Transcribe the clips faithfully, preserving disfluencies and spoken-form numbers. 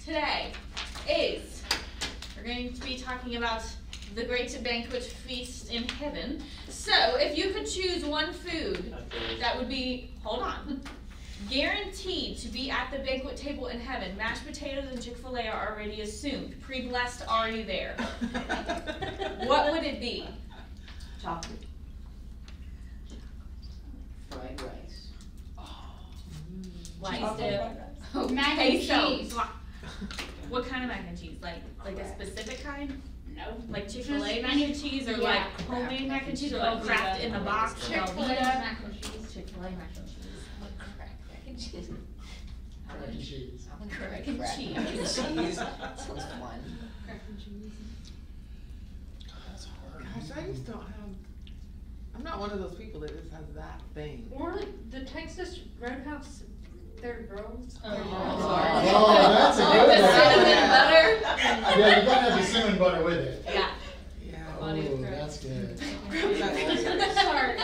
today is we're going to be talking about the great banquet feast in heaven. So if you could choose one food that would be, hold on, guaranteed to be at the banquet table in heaven, mashed potatoes and Chick-fil-A are already assumed, pre-blessed, already there. What would it be? Chocolate. Fried rice. Oh. Cheese dip. Oh, mac and cheese. What kind of mac and cheese? Like like a specific kind? No. Like Chick-fil-A mac and cheese, or yeah. like homemade mac and cheese, or like Kraft in the box? Chick-fil-A mac and cheese. Chick-fil-A mac and cheese. Mac and cheese. Mac and cheese. Crack and cheese. Mac and cheese. Sounds fun. Crack and cheese. That's hard. Gosh, I just don't have. I'm not one of those people that just has that thing. Or like the Texas Roadhouse, their girls. Oh, Oh, that's a good the one. cinnamon butter. Yeah, you gotta have the cinnamon butter with it. Yeah. Yeah. Oh, that's good. Sorry.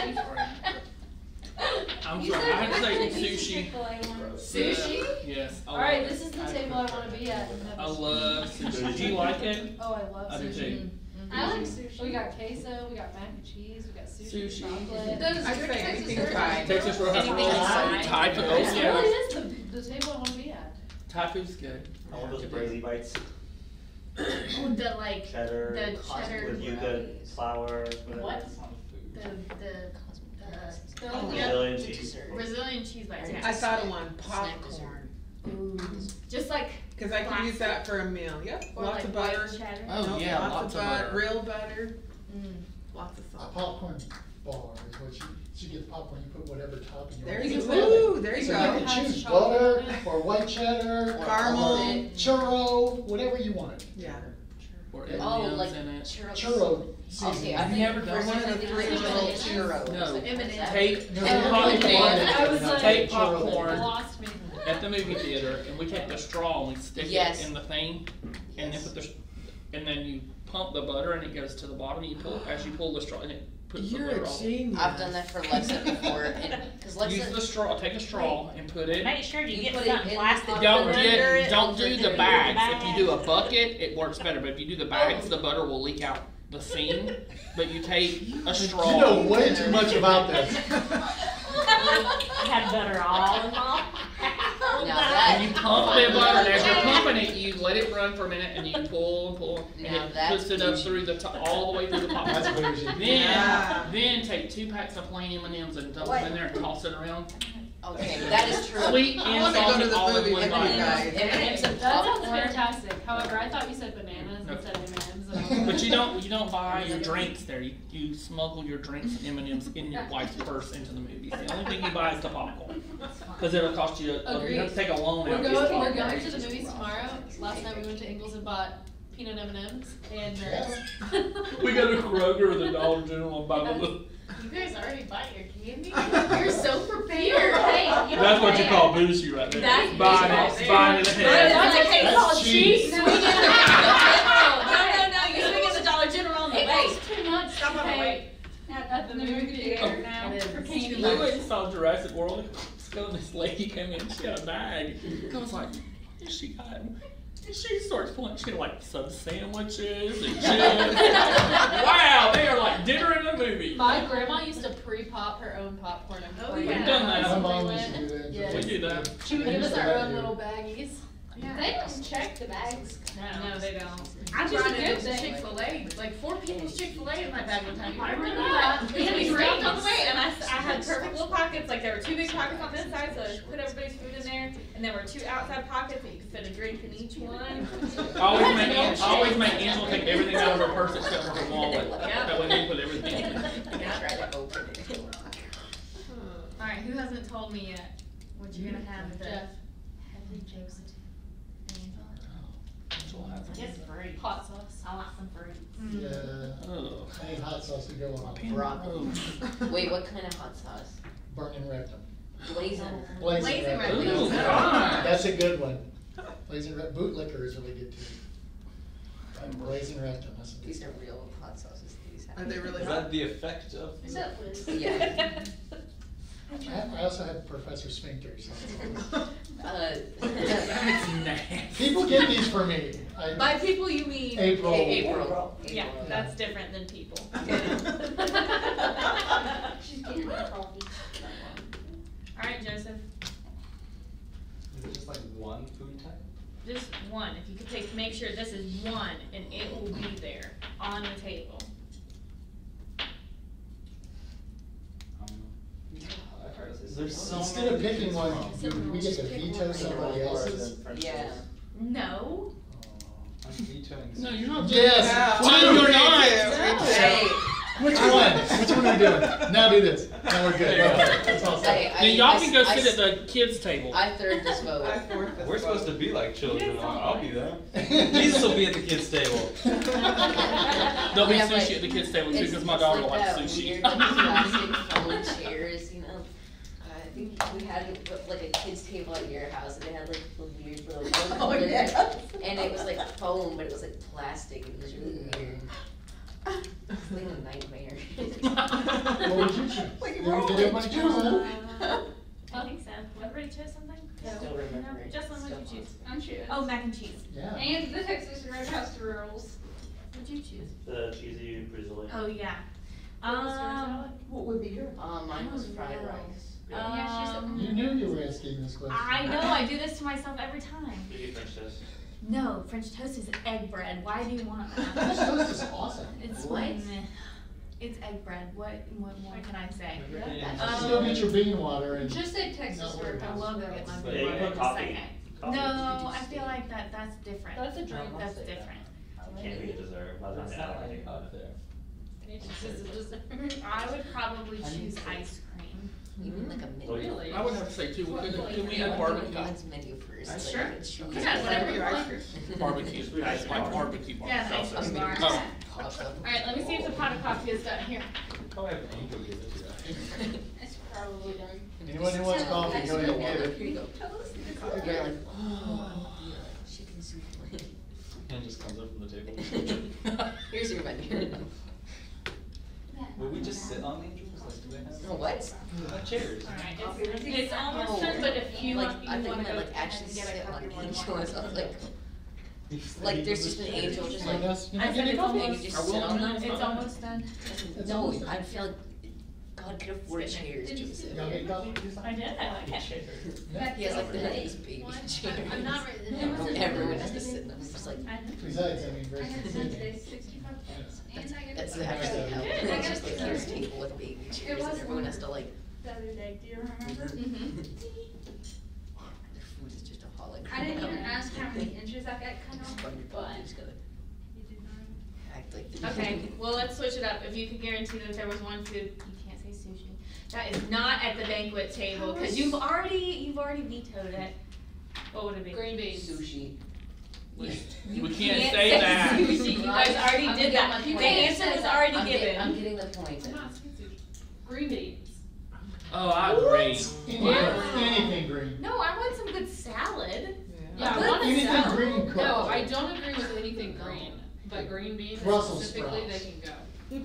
I'm You sorry, said I had to say Texas sushi. Chick-fil-A one. Sushi? Yes. I Alright, love this it. is the I table I prefer want to it. be at. in heaven. I love sushi. Do you like it? Oh, I love I do sushi. too. I like sushi. We got queso, we got mac and cheese, we got sushi, Sushi. chocolate. Those I say anything fried. Texas Roadhouse Anything rolls. inside. Thai food. Oh, This really yeah. is the, the table I want to be at. Thai food's good. I want those brazy bites. Oh, the like Cheddar. the cheddar. With Yucca flour. Whatever. What? The the the Oh, yeah. Brazilian cheese. Brazilian cheese bites. Yeah. I thought of one popcorn. Ooh. Just like Because I can use that for a meal. Yep. or Lots like of butter. white cheddar. Oh, Nope, yeah, lots, lots of of butter. butter. Real butter. Mm. Lots of A salt. popcorn bar is what you, you get the popcorn, you put whatever topping you want. There you to go. put. Ooh, there you So go. you can choose butter, or white cheddar, or Caramel. churro, whatever you want. Yeah. Or Yeah. Oh, M and M's like in it. churros. Churro season. Okay, I I've think never for done one of the that. three little churros. No. M and M's. Take, No, take no, no, popcorn, no, I was like- take Churro. popcorn Lost me. at the movie theater, and we take the straw and we stick Yes. it in the thing, and then Yes. put the, and then you pump the butter and it goes to the bottom. You pull as you pull the straw and it puts You're the butter a all. genius. I've done that for Lexa before, and because Use the Lexa, straw. Take a straw and put it. Make sure you, You get put it something in plastic. the- Don't Under get, it, don't under do it, the under bags. the If you do a bucket, it works better. But if you do the bags, the butter will leak out the seam. But you take a straw. You know way too much about this. I had butter all involved. now that And you pump the butter, and as you're pumping it, you let it run for a minute, and you pull and pull, and Now it that's puts it up bougie. through the top, all the way through the pot. That's bougie. Then, Yeah. then take two packs of plain M and M's and dump them in there and toss it around. okay, that is true. Sweet I and wanna go to salty the all in movies one with bite. you guys. M and M's and That sounds popcorn. fantastic. However, I thought you said bananas No. instead of M and M's. But you don't, you don't buy your drinks there. You, you smuggle your drinks and M and M's in your wife's purse into the movies. The only thing you buy is the popcorn, because it'll cost you. A, you have to take a loan We're out. to get going, we're popcorn. going to the movies tomorrow. Last night we went to Ingles and bought peanut M and M's, and uh, We go to Kroger or the Dollar General and buy the. You guys already bought your candy? You're so prepared. Hey, you know That's what you what? call bougie right there. That's buying bougie it, right buying it ahead. That's like, hey, That's called cheap. cheap. No, no, no, you swing at the Dollar General on the It way. costs too much Stop to on the pay way. at, at the movie theater now It for is. candy. We went and saw Jurassic World. And this lady came in. She had a bag. And I was like, "What is she got?" And she starts pulling. She had like some sandwiches and chips. Wow, they are like dinner in a movie. My grandma used to pre-pop her own popcorn. And Oh, bring yeah. it We've done out that. My as mom we used to went. do that. Yeah. We do that. She would I give used us to our do own that little baggies. Yeah. They don't check the bags. No, they don't. I Which is brought a it good to thing. Chick-fil-A, like four people's Chick-fil-A in my bag one time. You I remember remember that? that. We had We these had wrapped on the rings. way, and I, I had perfect little pockets. Like there were two big pockets on this side, so I put everybody's food in there, and there were two outside pockets that you could fit a drink in each one. I always make An- I always make Angela take everything out of her purse except for her wallet. Yeah. That way we put everything in. Yeah. Try to open it. All right, who hasn't told me yet what you're gonna have with Jeff. Heavenly Joseph? Just fruit. Hot sauce. I want some fruit. Yeah, Oh. I need hot sauce to go on. Broccoli. Wait, what kind of hot sauce? Burning rectum. Blazing. Blazing Blazing rectum. rectum. Ooh, fine. That's a good one. Blazing rectum. Boot liquor is really good too. And blazing rectum, that's a good These are real hot sauces. These Are they really Is hot? that the effect of? Is that Liz? Yeah. I, have, I also have Professor Sphincters. Uh, That's nasty. People get these for me. I, By people you mean April. April. Yeah, that's different than people. She's getting her coffee. All right, Joseph. Is it just like one food type? Just one. If you could take, make sure this is one, and it will be there on the table. There's so Instead many of picking one, different you- we get to veto somebody else's. Yeah. No. I'm vetoing. No, you're not. Yes. Yeah. No, you're not. Hey, Which one? Which one are we doing? Now do this. Now we're good. There you go. Okay. That's all I, set. I, Now y'all I- can go I- sit at the kids' table. I third this vote. I fourth this We're supposed to vote. be like children. Yes, I'll, I'll I'll be there. Jesus will be at the kids' table. There'll be We have, sushi like- at the kids' table too, It's- because my it's daughter like likes that sushi. Weird, like, plastic foam chairs, you know. I think we had like a kids' table at your house, and it had like the weird little. Oh, yeah. And it was like foam, but it was like plastic. It was really weird. It's like a nightmare. What would you choose? Did everybody choose one? I think so. Everybody chose something? Still remember No. it. Jocelyn, what did Still you choose? I'm sure. Oh, mac and cheese. Yeah. And the Texas Roadhouse rolls. What did you choose? The cheesy drizzly. Oh, yeah. What was yours, Um, Alec? What would be yours? Um, mine was Oh, fried no. rice. Yeah, she said- um, You knew you were asking this question. I know, I do this to myself every time. We do French toast. No, French toast is egg bread. Why do you want French that? toast is awesome. It's What? meh. It's egg bread. What, what more can I say? That's Um, Still get your bean water and. Just say Texas No, we're Roadhouse. I will go get my rolls. Yeah, bean you water put in a coffee. second. Coffee. No, I feel like that, that's different. That's a drink. That's different. Can't be a dessert. By the time It's they not add like it. up there. It's just a dessert. I would probably choose ice cream. You mean like a menu? Really? I would have to say too, could, could we Yeah, add what barbecue? God's menu first. Uh, like, sure. it's cheese. Yeah, whatever you want. Barbecue, Ice like cream. barbecue. Yeah, the ice Seltzer. cream bar. Oh. Alright, let me see if the pot of coffee is done here. Probably have Angel give it to you. It's probably done. Anyone who wants coffee, go ahead and get it. Here you go. You're like, oh, chicken souffle. And just comes up from the table. Here's your menu. Would we just sit on Angels? Like, do they have? No, what? Uh, chairs. Alright, it's, it's almost done, but if you like, want, I you think wanna I go like ahead actually and get a sit cup, on you wanna Angel walk and stuff, over. like, like there's just an angel, just like, Anyone else? You I not said getting it's coffee? almost, you just I will sit on on them. that. it's almost done. It's No, almost I done. feel like God could afford Spit in it. chairs, Did you Joseph. sit Y'all get coffee? I did, I like it. He has like the nice baby What? chairs. I'm not ready. Who was it? Everyone has to sit in them, it's just like, I know. Besides, I mean, I very had convenient. today sixty-five cents. And I got that's it actually how, Good, I it's got just like it. here's a table with baby chairs and was everyone has to like, the other day. Do you remember? Mhm. their food is just a hologram. I didn't even ask how many inches I got cut Just off, run your but body, just gotta you did not. act like. Okay, well, let's switch it up. If you could guarantee that there was one food, you can't say sushi. That is not at the banquet table, cause you've already, you've already vetoed it. What would it be? Green beans. Sushi. You We can't say that. sushi. You guys already I'm did getting that. my The point. answer was already I'm get- I'm given. getting the point. I'm not saying sushi. Green beans. Oh, I agree. Anything, anything green. No, I want some good salad. Yeah, I Good want a Anything salad. green cooked. No, I don't agree with anything green, but green beans Brussels specifically, sprouts. they can go.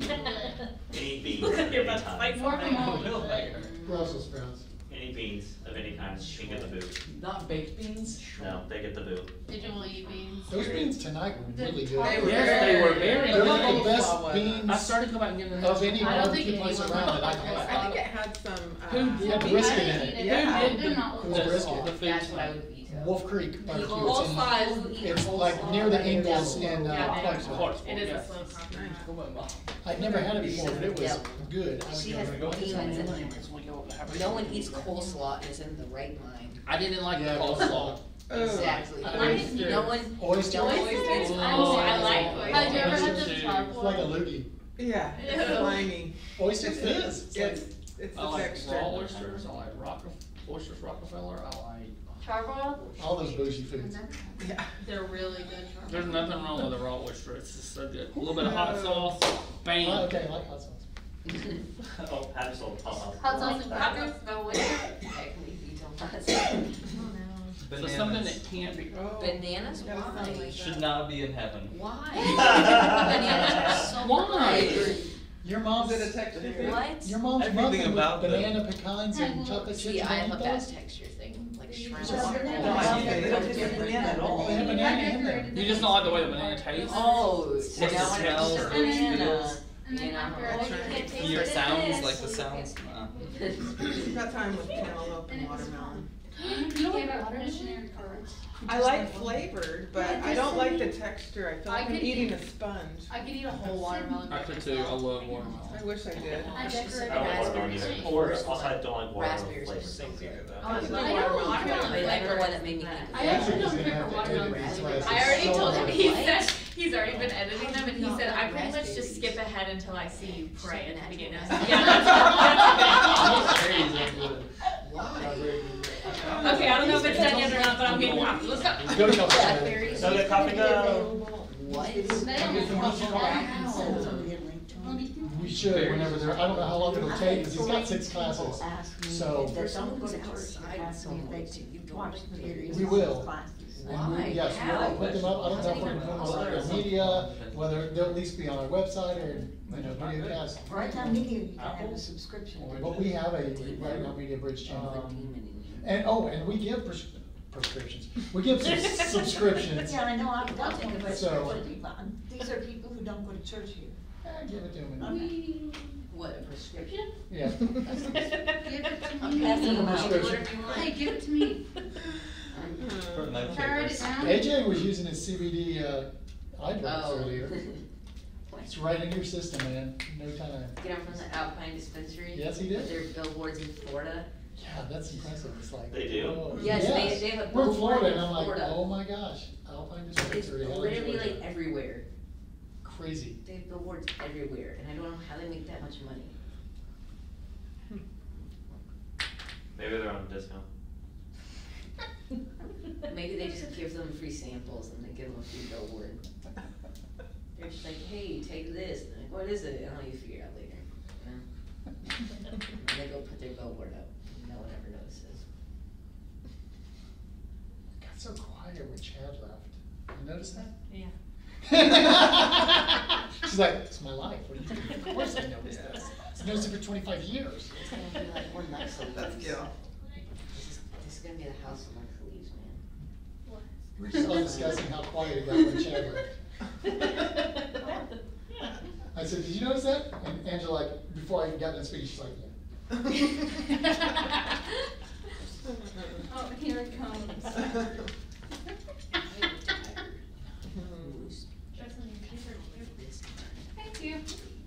Any beans Look of at your any butt kind. spike. Brussels sprouts. Any beans of any kind can get the boot. Not baked beans? No, they get the boot. Did you only eat beans? Those beans tonight were really good. They were Yes, they were very They're good. like the best Coleslaw wasn't. beans I started going back and getting of any I don't think barbecue place anyone around that I've I had. think it had some, Who uh. It had did brisket I in didn't it. eat it. Yeah. I did not It was like brisket. The food That's what I would veto. Wolf Creek barbecue. It's in- Coleslaw is, It's like near the Ingles in Yeah, uh, it is. Clarksville. Clarksville, it is a yeah. slow process. I'd never had it before, but it was Yeah. good. I She would has go. Go get some beans in onions, it. we go have a- No one eats coleslaw and is in the right mind. I didn't like the Yeah, coleslaw. Oh. Exactly. I No didn't- one, Oysters. no one Oysters? eats Oh, coleslaw. I like Have you oysters. ever had Oysters the too. charcoal? It's like a loogie. Yeah, it's Ew. slimy. Oysters It's, is. it's, It's like, it's, it's I the like texture. raw oysters, I like Rockefeller, oysters Rockefeller, I like. Charbroiled? all those bougie foods. Yeah. They're really good. charcoal. There's nothing wrong with a raw oyster, it's just so good. A little bit of hot sauce, Oh, bam. okay, I like hot sauce. Oh, have some hot sauce. Hot sauce and peppers? No way. Technically veto lots. So something that can't be. Oh. Bananas, Yeah, why? something like Should not be in heaven. Why? Bananas are so Why? good. Your mom's, Is it a texture thing? What? your mom's Everything muffin with about the- banana pecans and chocolate chips. See, I have and a bad those? texture thing, like shrimp. No, I get it. They don't taste banana at all. They have banana in there. You just don't like the way the banana tastes? Oh, so What it now when it comes to smells, banana, feels. And then you know, after oh, I you can't taste Your it. sounds, like the sounds. Uh, Got time with cantaloupe and watermelon. You don't like watermelon? I like flavored, but I don't like the texture. I feel I like I'm could eating eat- a sponge. I could eat a whole watermelon. I could too, I love watermelon. I wish I did. I decorated I don't like watermelon either. Raspberries. Or also I don't like watermelon Raspberries flavor. are so good. I like I know watermelon. watermelon But I don't know flavor. what it made me think of. I actually don't He's care gonna for have to edit watermelon. these classes I already so told him, much. he What? said, he's already been editing them, and he said, I pretty much just skip ahead until I see you pray at the beginning. I said, yeah, that's, that's okay. Okay, I don't know if it's done yet or not, but I'm getting coffee, let's go. Go to coffee. Raspberries. So get coffee go. What? They We should, whenever they're, I don't know how long it'll take, because he's got six classes. So, There's someone who's outside so much, you don't experience. we will. And Why? we, yes, we'll put them up, I don't know if we're gonna put them on social media, whether they'll at least be on our website or, you know, video cast. Right on media, you can have a subscription. But we have a, right now, Media Bridge channel. Um, And, oh, and we give pres- prescriptions, we give sus- subscriptions. Yeah, I know, I've got one, but So- these are people who don't go to church here. Eh, give it to them. What, a prescription? Yeah. I'm passing them out. Prescription. Hey, give it to me. for no Can I write it papers. down? A J was using his C B D, uh, eye drops Oh. earlier. It's right in your system, man, no time. Get them from the Alpine Dispensary? Yes, he did. With their billboards in Florida? Yeah, that's impressive, it's like. They do? oh, Yes, they- they have a We're in billboard Florida, in and I'm like, Florida. oh my gosh, Alpine It's Dispensary, Helen, literally Georgia. like everywhere. Crazy. They have billboards everywhere, and I don't know how they make that much money. Maybe they're on a discount. Maybe they just give them free samples and they give them a free billboard. They're just like, hey, take this. And like, what is it? And I'll you figure it out later. You know? And they go put their billboard up. And no one ever notices. It got so quiet when Chad left. You notice that? Yeah. She's like, it's my life, what do you think? Of course I noticed this. I've noticed it for twenty-five years. It's gonna be like one nice leaves. That's cute. This is, this is gonna be the house of nice leaves, man. We're just all discussing how quiet it got when Chad left. I said, did you notice that? And Angela, like, before I even got done speaking, she's like, yeah. Oh, here it comes. Thank you.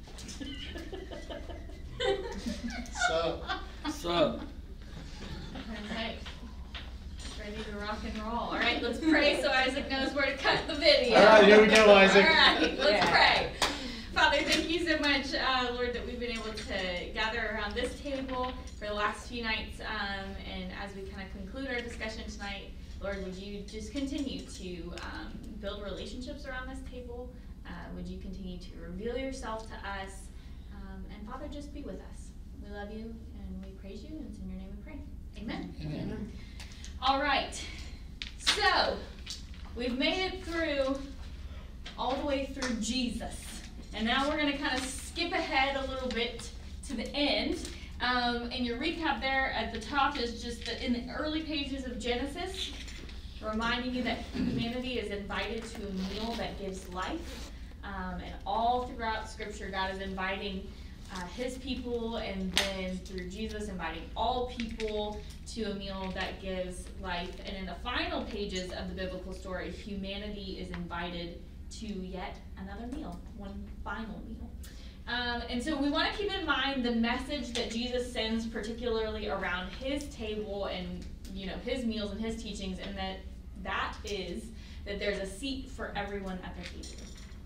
So, So, Okay. Ready to rock and roll. All right, let's pray so Isaac knows where to cut the video. All right, here we go, Isaac. All right, let's Yeah. pray. Father, thank you so much, uh, Lord, that we've been able to gather around this table for the last few nights. Um, and as we kind of conclude our discussion tonight, Lord, would you just continue to um, build relationships around this table? Uh, would you continue to reveal yourself to us? Um, and Father, just be with us. We love you and we praise you, and it's in your name we pray. Amen. amen. All right, so we've made it through, all the way through Jesus. And now we're going to kind of skip ahead a little bit to the end. Um, and your recap there at the top is just that in the early pages of Genesis, reminding you that humanity is invited to a meal that gives life. Um, and all throughout Scripture, God is inviting uh, His people, and then through Jesus, inviting all people to a meal that gives life. And in the final pages of the biblical story, humanity is invited to yet another meal, one final meal. Um, and so we want to keep in mind the message that Jesus sends, particularly around His table and, you know, His meals and His teachings, and that that is that there's a seat for everyone at the table.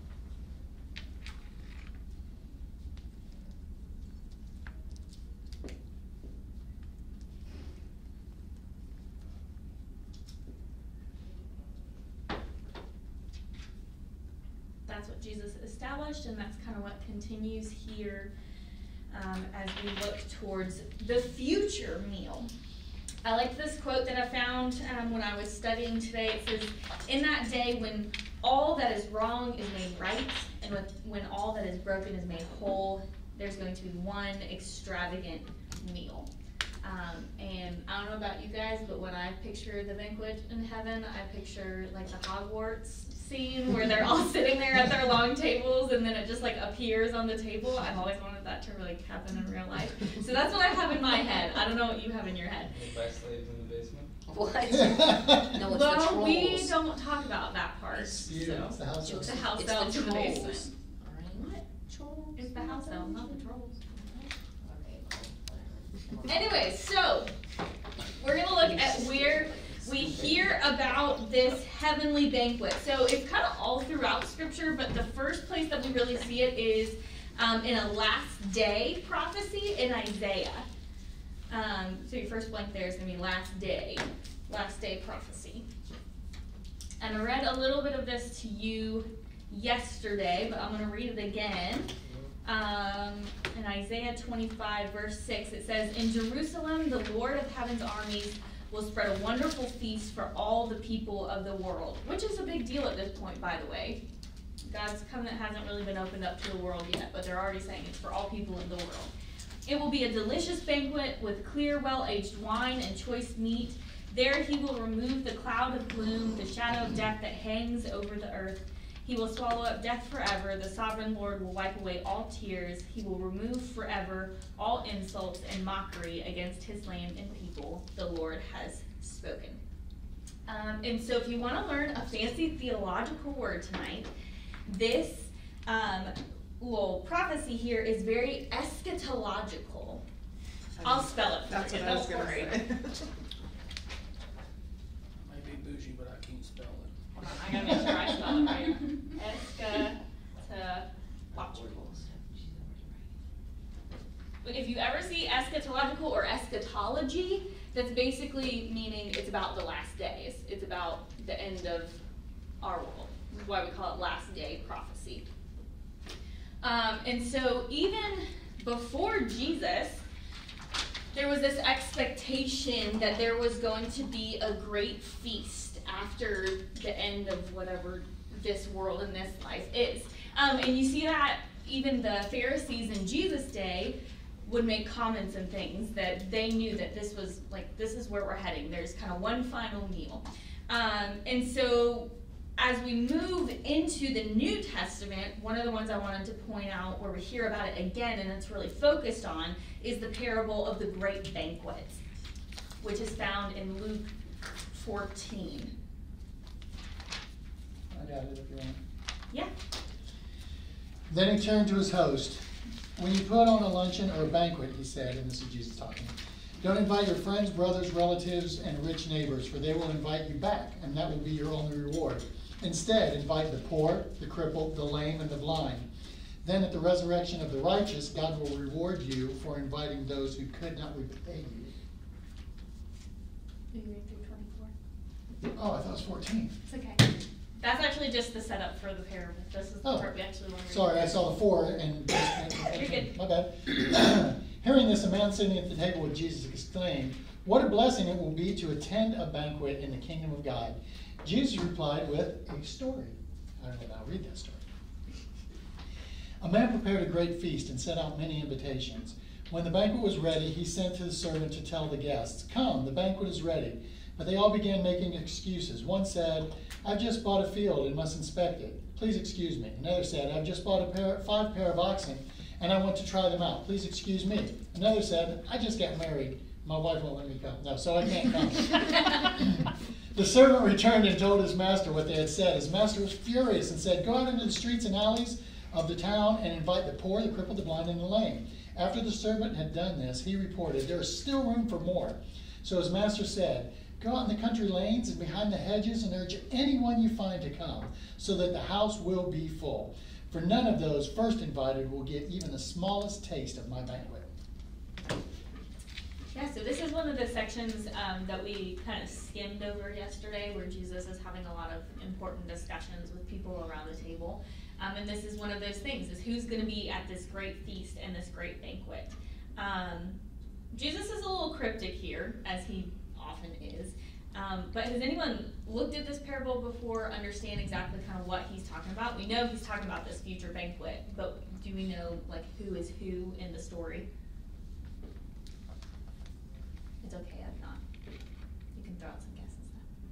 That's what Jesus established, and that's kind of what continues here um, as we look towards the future meal. I like this quote that I found um, when I was studying today. It says, "In that day when all that is wrong is made right, and with, when all that is broken is made whole, there's going to be one extravagant meal. Um, and I don't know about you guys, but when I picture the banquet in heaven, I picture like the Hogwarts scene where they're all sitting there at their long tables and then it just like appears on the table. I've always wanted that to really happen in real life. So that's what I have in my head. I don't know what you have in your head. By slaves in the basement. What? No, it's the Well, trolls. we don't talk about that part. It's you, So. it's the house It's elves. the house It's elves the in the trolls. basement. What? Trolls? It's the house elves, not the trolls. Okay, well, whatever. Anyway, so we're gonna look at where we hear about this heavenly banquet. So it's kind of all throughout Scripture, but the first place that we really see it is um, in a last day prophecy in Isaiah. Um, so your first blank there is gonna be last day, last day prophecy. And I read a little bit of this to you yesterday, but I'm gonna read it again. Um, in Isaiah twenty-five verse six, it says, "In Jerusalem, the Lord of heaven's armies will spread a wonderful feast for all the people of the world," which is a big deal at this point, by the way. God's covenant hasn't really been opened up to the world yet, but they're already saying it's for all people in the world. "It will be a delicious banquet with clear, well-aged wine and choice meat. There he will remove the cloud of gloom, the shadow of death that hangs over the earth. He will swallow up death forever. The sovereign Lord will wipe away all tears. He will remove forever all insults and mockery against his land and people. The Lord has spoken." Um, and so if you want to learn a fancy theological word tonight, this um, little prophecy here is very eschatological. I'll spell it for That's you. what I was Don't gonna worry. say. I may be bougie, but I can't spell it. Hold on, I gotta make sure I spell it right. Eschatological. If you ever see eschatological or eschatology, that's basically meaning it's about the last days. It's about the end of our world. That's why we call it last day prophecy. Um, and so even before Jesus, there was this expectation that there was going to be a great feast after the end of whatever this world and this life is. Um, and you see that even the Pharisees in Jesus' day would make comments and things that they knew that this was like, this is where we're heading. There's kind of one final meal. Um, and so as we move into the New Testament, one of the ones I wanted to point out where we hear about it again and it's really focused on is the parable of the great banquet, which is found in Luke fourteen. I got it if you want. Yeah. Then he turned to his host. "When you put on a luncheon or a banquet," he said, and this is Jesus talking, "don't invite your friends, brothers, relatives, and rich neighbors, for they will invite you back, and that will be your only reward. Instead, invite the poor, the crippled, the lame, and the blind. Then at the resurrection of the righteous, God will reward you for inviting those who could not repay you." Did you read through twenty-four? Oh, I thought it was fourteen. It's okay. That's actually just the setup for the parable. This is the Oh, part we actually want to read. sorry, I saw the four and. You're good. My bad. Hearing this, a man sitting at the table with Jesus exclaimed, "What a blessing it will be to attend a banquet in the kingdom of God." Jesus replied with a story. I don't know, I'll read that story. "A man prepared a great feast and sent out many invitations. When the banquet was ready, he sent to the servant to tell the guests, 'Come, the banquet is ready.' But they all began making excuses. One said, 'I've just bought a field and must inspect it. Please excuse me.' Another said, 'I've just bought a pair, five pair of oxen and I want to try them out. Please excuse me.' Another said, 'I just got married. My wife won't let me come. No, so I can't come.' The servant returned and told his master what they had said. His master was furious and said, 'Go out into the streets and alleys of the town and invite the poor, the crippled, the blind, and the lame.' After the servant had done this, he reported, 'There is still room for more.' So his master said, 'Go out in the country lanes and behind the hedges and urge anyone you find to come, so that the house will be full. For none of those first invited will get even the smallest taste of my banquet.'" Yeah, so this is one of the sections um, that we kind of skimmed over yesterday where Jesus is having a lot of important discussions with people around the table. Um, and this is one of those things, is who's going to be at this great feast and this great banquet. Um, Jesus is a little cryptic here, as he often is. Um, but has anyone looked at this parable before, understand exactly kind of what he's talking about? We know he's talking about this future banquet, but do we know like who is who in the story? It's okay if not. You can throw out some guesses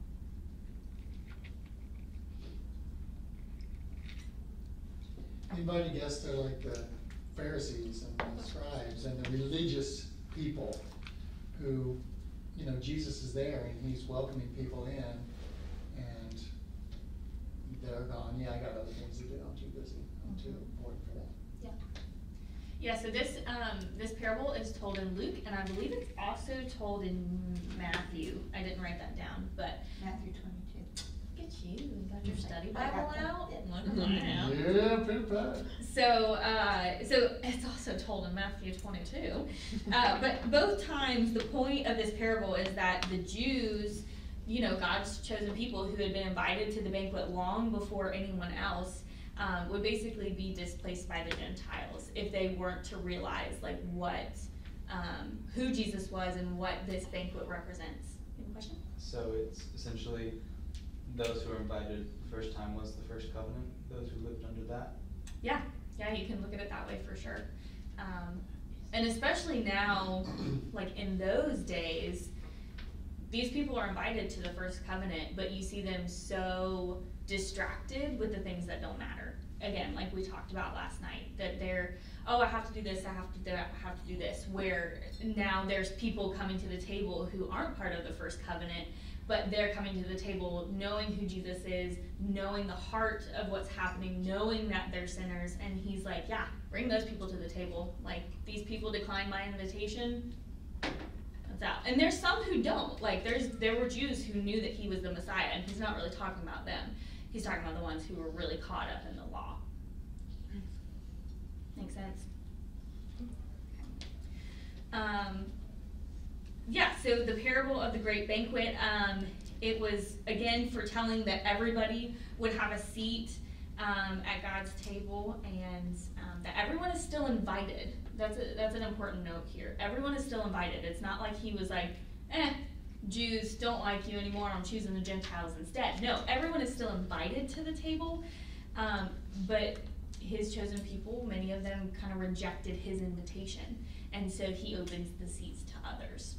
then. Anybody guess they're like the Pharisees and the scribes and the religious people who, you know, Jesus is there and he's welcoming people in, and they're gone. Yeah, I got other things to do. I'm too busy. I'm too important for that. Yeah. Yeah. So this um, this parable is told in Luke, and I believe it's also told in Matthew. I didn't write that down, but Matthew twenty-two. look at you. You got your study I got Bible that, out. yeah. Look at that. Yeah, pretty bad. So, uh, so it's also told in Matthew twenty-two. Uh, but both times, the point of this parable is that the Jews, you know, God's chosen people who had been invited to the banquet long before anyone else, um, would basically be displaced by the Gentiles if they weren't to realize like what, um, who Jesus was and what this banquet represents. Any question? So it's essentially those who were invited the first time was the first covenant, those who lived under that? Yeah, yeah, you can look at it that way for sure. Um, and especially now, like in those days, these people are invited to the first covenant, but you see them so distracted with the things that don't matter. Again, like we talked about last night, that they're, oh, I have to do this, I have to do that, I have to do this, where now there's people coming to the table who aren't part of the first covenant, but they're coming to the table knowing who Jesus is, knowing the heart of what's happening, knowing that they're sinners, and he's like, yeah, bring those people to the table. Like, these people declined my invitation, that's out. And there's some who don't. Like, there's there were Jews who knew that he was the Messiah, and he's not really talking about them. He's talking about the ones who were really caught up in the law. Make sense? Um, yeah, so the parable of the great banquet, um, it was, again, foretelling that everybody would have a seat um, at God's table, and um, that everyone is still invited. That's a, that's an important note here. Everyone is still invited. It's not like he was like, eh, Jews don't like you anymore, I'm choosing the Gentiles instead. No, everyone is still invited to the table, um, but his chosen people, many of them kind of rejected his invitation, and so he opens the seats to others.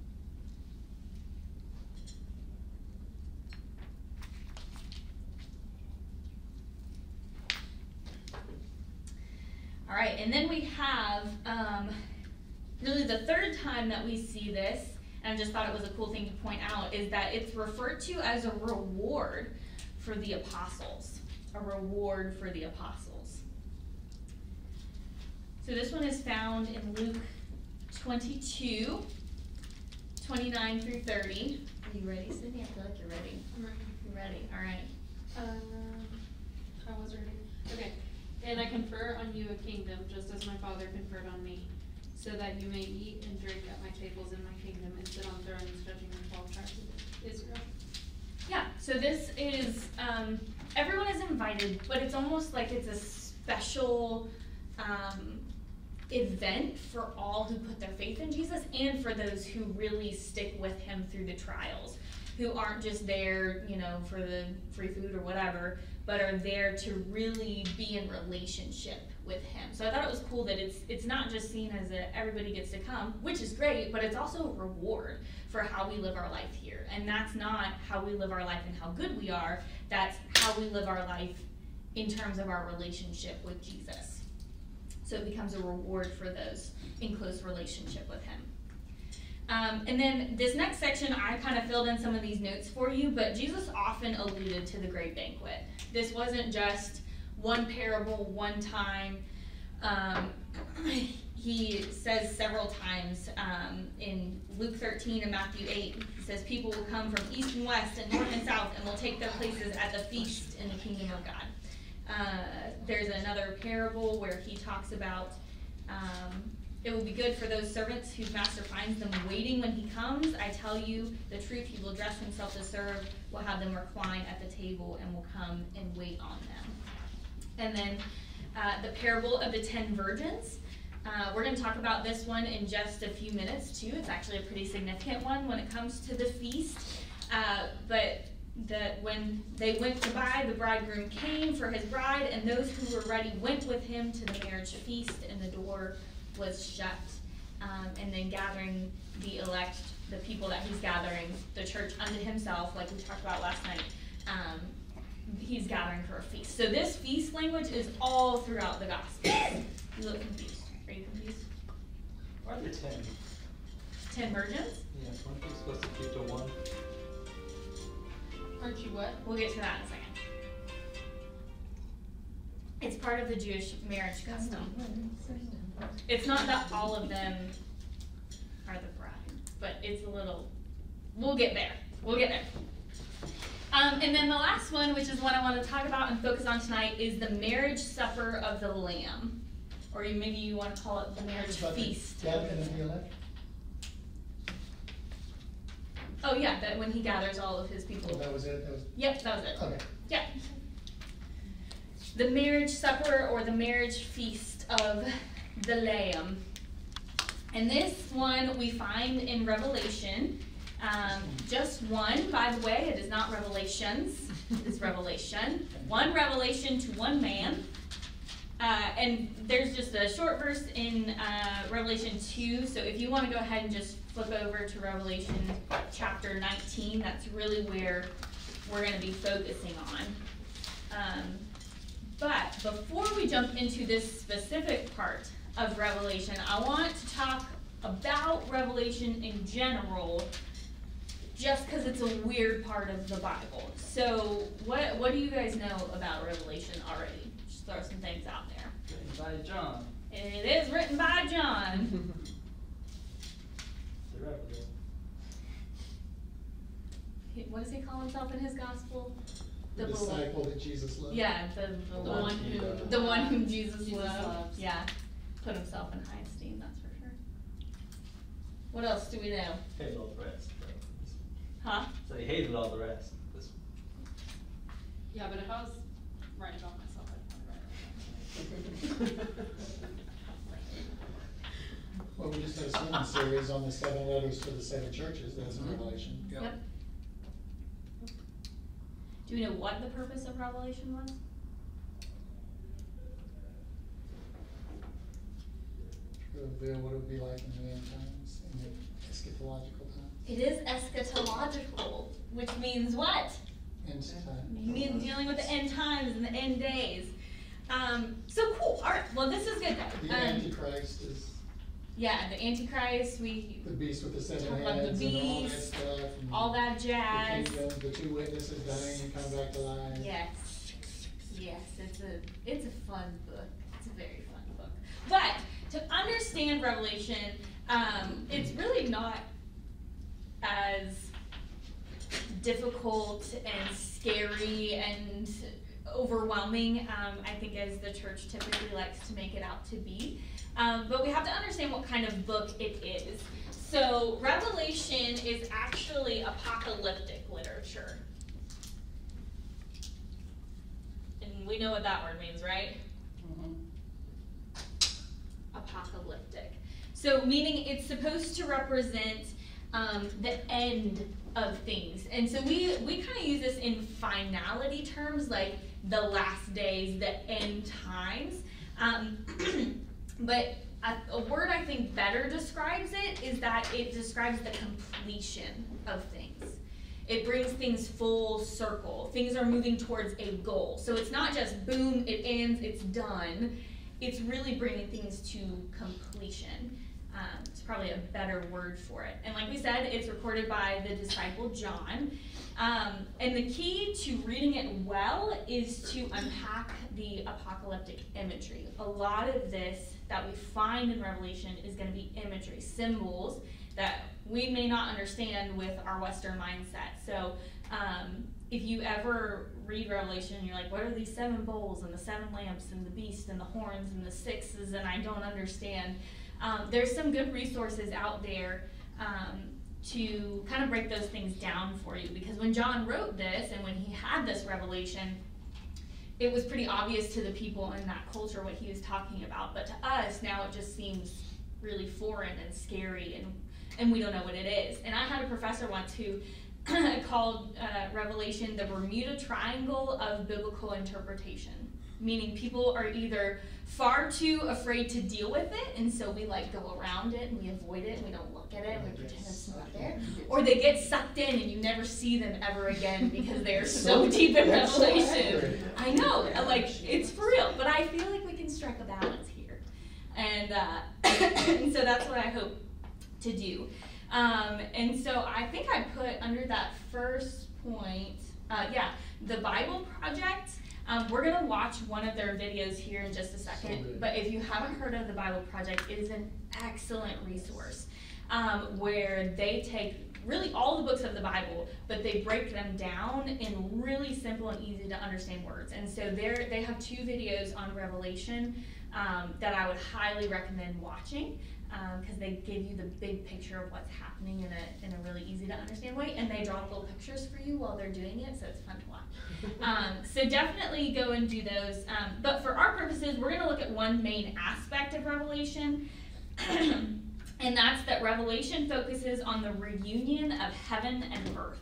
All right, and then we have um, really the third time that we see this, and I just thought it was a cool thing to point out, is that it's referred to as a reward for the apostles. A reward for the apostles. So this one is found in Luke twenty-two, twenty-nine through thirty. Are you ready, Sydney? I feel like you're ready. I'm ready. You're ready, all right. Um, I was ready. Okay. And I confer on you a kingdom, just as my Father conferred on me, so that you may eat and drink at my tables in my kingdom and sit on thrones judging the twelve tribes of Israel. Yeah, so this is, um, everyone is invited, but it's almost like it's a special um, event for all who put their faith in Jesus and for those who really stick with him through the trials, who aren't just there, you know, for the free food or whatever, but are there to really be in relationship with him. So I thought it was cool that it's it's not just seen as a everybody gets to come, which is great, but it's also a reward for how we live our life here. And that's not how we live our life and how good we are, that's how we live our life in terms of our relationship with Jesus. So it becomes a reward for those in close relationship with him. Um, and then this next section, I kind of filled in some of these notes for you, but Jesus often alluded to the great banquet. This wasn't just one parable, one time. Um, he says several times um, in Luke thirteen and Matthew eight, he says people will come from east and west and north and south and will take their places at the feast in the kingdom of God. Uh, there's another parable where he talks about um, it will be good for those servants whose master finds them waiting when he comes. I tell you the truth, he will dress himself to serve, will have them recline at the table, and will come and wait on them. And then uh, the parable of the ten virgins. Uh, we're going to talk about this one in just a few minutes too. It's actually a pretty significant one when it comes to the feast. Uh, but that when they went to buy, the bridegroom came for his bride, and those who were ready went with him to the marriage feast, and the door was shut. Um, and then gathering the elect, the people that he's gathering, the church unto himself, like we talked about last night, um, he's gathering for a feast. So this feast language is all throughout the gospel. You look confused. Are you confused? Why are there ten? Ten virgins? Yeah, aren't you supposed to keep to one? Aren't you what? We'll get to that in a second. It's part of the Jewish marriage custom. It's not that all of them are the bride, but it's a little, we'll get there. We'll get there. Um, and then the last one, which is what I want to talk about and focus on tonight, is the marriage supper of the Lamb. Or you- maybe you want to call it the marriage About the feast. gathering of the elect? Oh yeah, that when he gathers all of his people. Oh, that was it? That was, Yep, that was it. okay. Yeah. The marriage supper or the marriage feast of the Lamb. And this one we find in Revelation. Um, just one, by the way, it is not Revelations, it is Revelation. One revelation to one man. Uh, and there's just a short verse in uh, Revelation two, so if you want to go ahead and just flip over to Revelation chapter nineteen, that's really where we're going to be focusing on. Um, but before we jump into this specific part of Revelation, I want to talk about Revelation in general, just because it's a weird part of the Bible. So what what do you guys know about Revelation already? Just throw some things out there. Written by John. It is written by John. The Revelator. He- What does he call himself in his gospel? The bel- disciple that Jesus loved. Yeah, the, the, The one, one who. the one whom Jesus, Jesus loved. loves. Yeah, put himself in high esteem, that's for sure. What else do we know? Hated all the rest. Huh? So he hated all the rest. This Yeah, but if I was writing about myself, I'd probably write about myself. Well, we just had a sermon series on the seven letters to the seven churches. That's in Revelation. Yep. Do we know what the purpose of Revelation was? To reveal what it would be like in the end times, in the eschatological times. It is eschatological, which means what? End time. It means dealing with the end times and the end days. Um, so cool. All right. Well, this is good though. The Um, Antichrist is yeah, the Antichrist. We the beast with the seven Talk about the heads and all that beast, stuff. And all that the jazz. kingdom, the two witnesses dying and come back to life. Yes. Yes. It's a it's a fun book. It's a very fun book. But to understand Revelation, um, it's really not as difficult and scary and overwhelming, um, I think, as the church typically likes to make it out to be. Um, but we have to understand what kind of book it is. So Revelation is actually apocalyptic literature. And we know what that word means, right? Mhm. Apocalyptic. So meaning it's supposed to represent um, the end of things. And so we, we kind of use this in finality terms, like the last days, the end times. Um, but a, a word I think better describes it is that it describes the completion of things. It brings things full circle. Things are moving towards a goal. So it's not just boom, it ends, it's done. It's really bringing things to completion. Um, it's probably a better word for it. And like we said, it's recorded by the disciple John. Um, and the key to reading it well is to unpack the apocalyptic imagery. A lot of this that we find in Revelation is going to be imagery, symbols that we may not understand with our Western mindset. So um, if you ever read Revelation and you're like, what are these seven bowls and the seven lamps and the beast and the horns and the sixes, and I don't understand, um, there's some good resources out there um, to kind of break those things down for you. Because when John wrote this and when he had this revelation, it was pretty obvious to the people in that culture what he was talking about. But to us, now it just seems really foreign and scary, and, and we don't know what it is. And I had a professor once who called uh, Revelation the Bermuda Triangle of biblical interpretation. Meaning people are either far too afraid to deal with it, and so we like go around it and we avoid it and we don't look at it and we pretend it's not there. Or they get sucked in and you never see them ever again because they are so deep in Revelation. I know, like, it's for real, but I feel like we can strike a balance here. And, uh, and so that's what I hope to do. Um, and so I think I put under that first point, uh, yeah, the Bible Project. Um, we're going to watch one of their videos here in just a second, so but if you haven't heard of the Bible Project, it is an excellent resource um, where they take really all the books of the Bible, but they break them down in really simple and easy to understand words. And so they're, they have two videos on Revelation um, that I would highly recommend watching because um, they give you the big picture of what's happening in a, in a really easy to understand way, and they draw little pictures for you while they're doing it, so it's fun to watch. Um, so definitely go and do those. Um, but for our purposes, we're going to look at one main aspect of Revelation, and that's that Revelation focuses on the reunion of heaven and earth.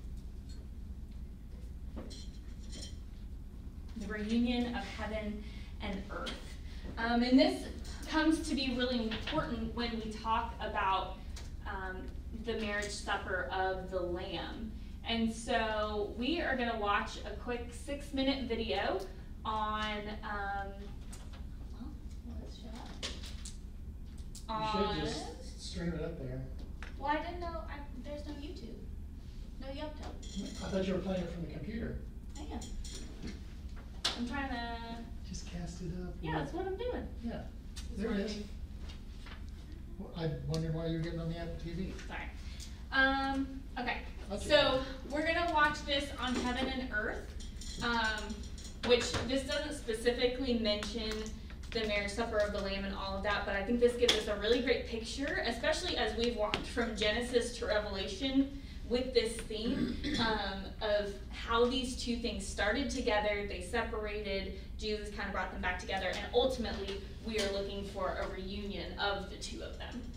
The reunion of heaven and earth. Um, and this comes to be really important when we talk about um, the marriage supper of the Lamb. And so we are going to watch a quick six minute video on, um, well, let's shut up. On, you should just stream it up there. Well, I didn't know, I, there's no YouTube. No Yelp. I thought you were playing it from the computer. I am. I'm trying to. Just cast it up. Yeah, that's what I'm doing. Yeah, there it is. Well, I wondered why you were getting on the Apple T V. Sorry. Um, okay. So we're gonna watch this on heaven and earth, um, which this doesn't specifically mention the marriage supper of the Lamb and all of that, but I think this gives us a really great picture, especially as we've walked from Genesis to Revelation with this theme um, of how these two things started together, they separated, Jesus kind of brought them back together, and ultimately we are looking for a reunion of the two of them.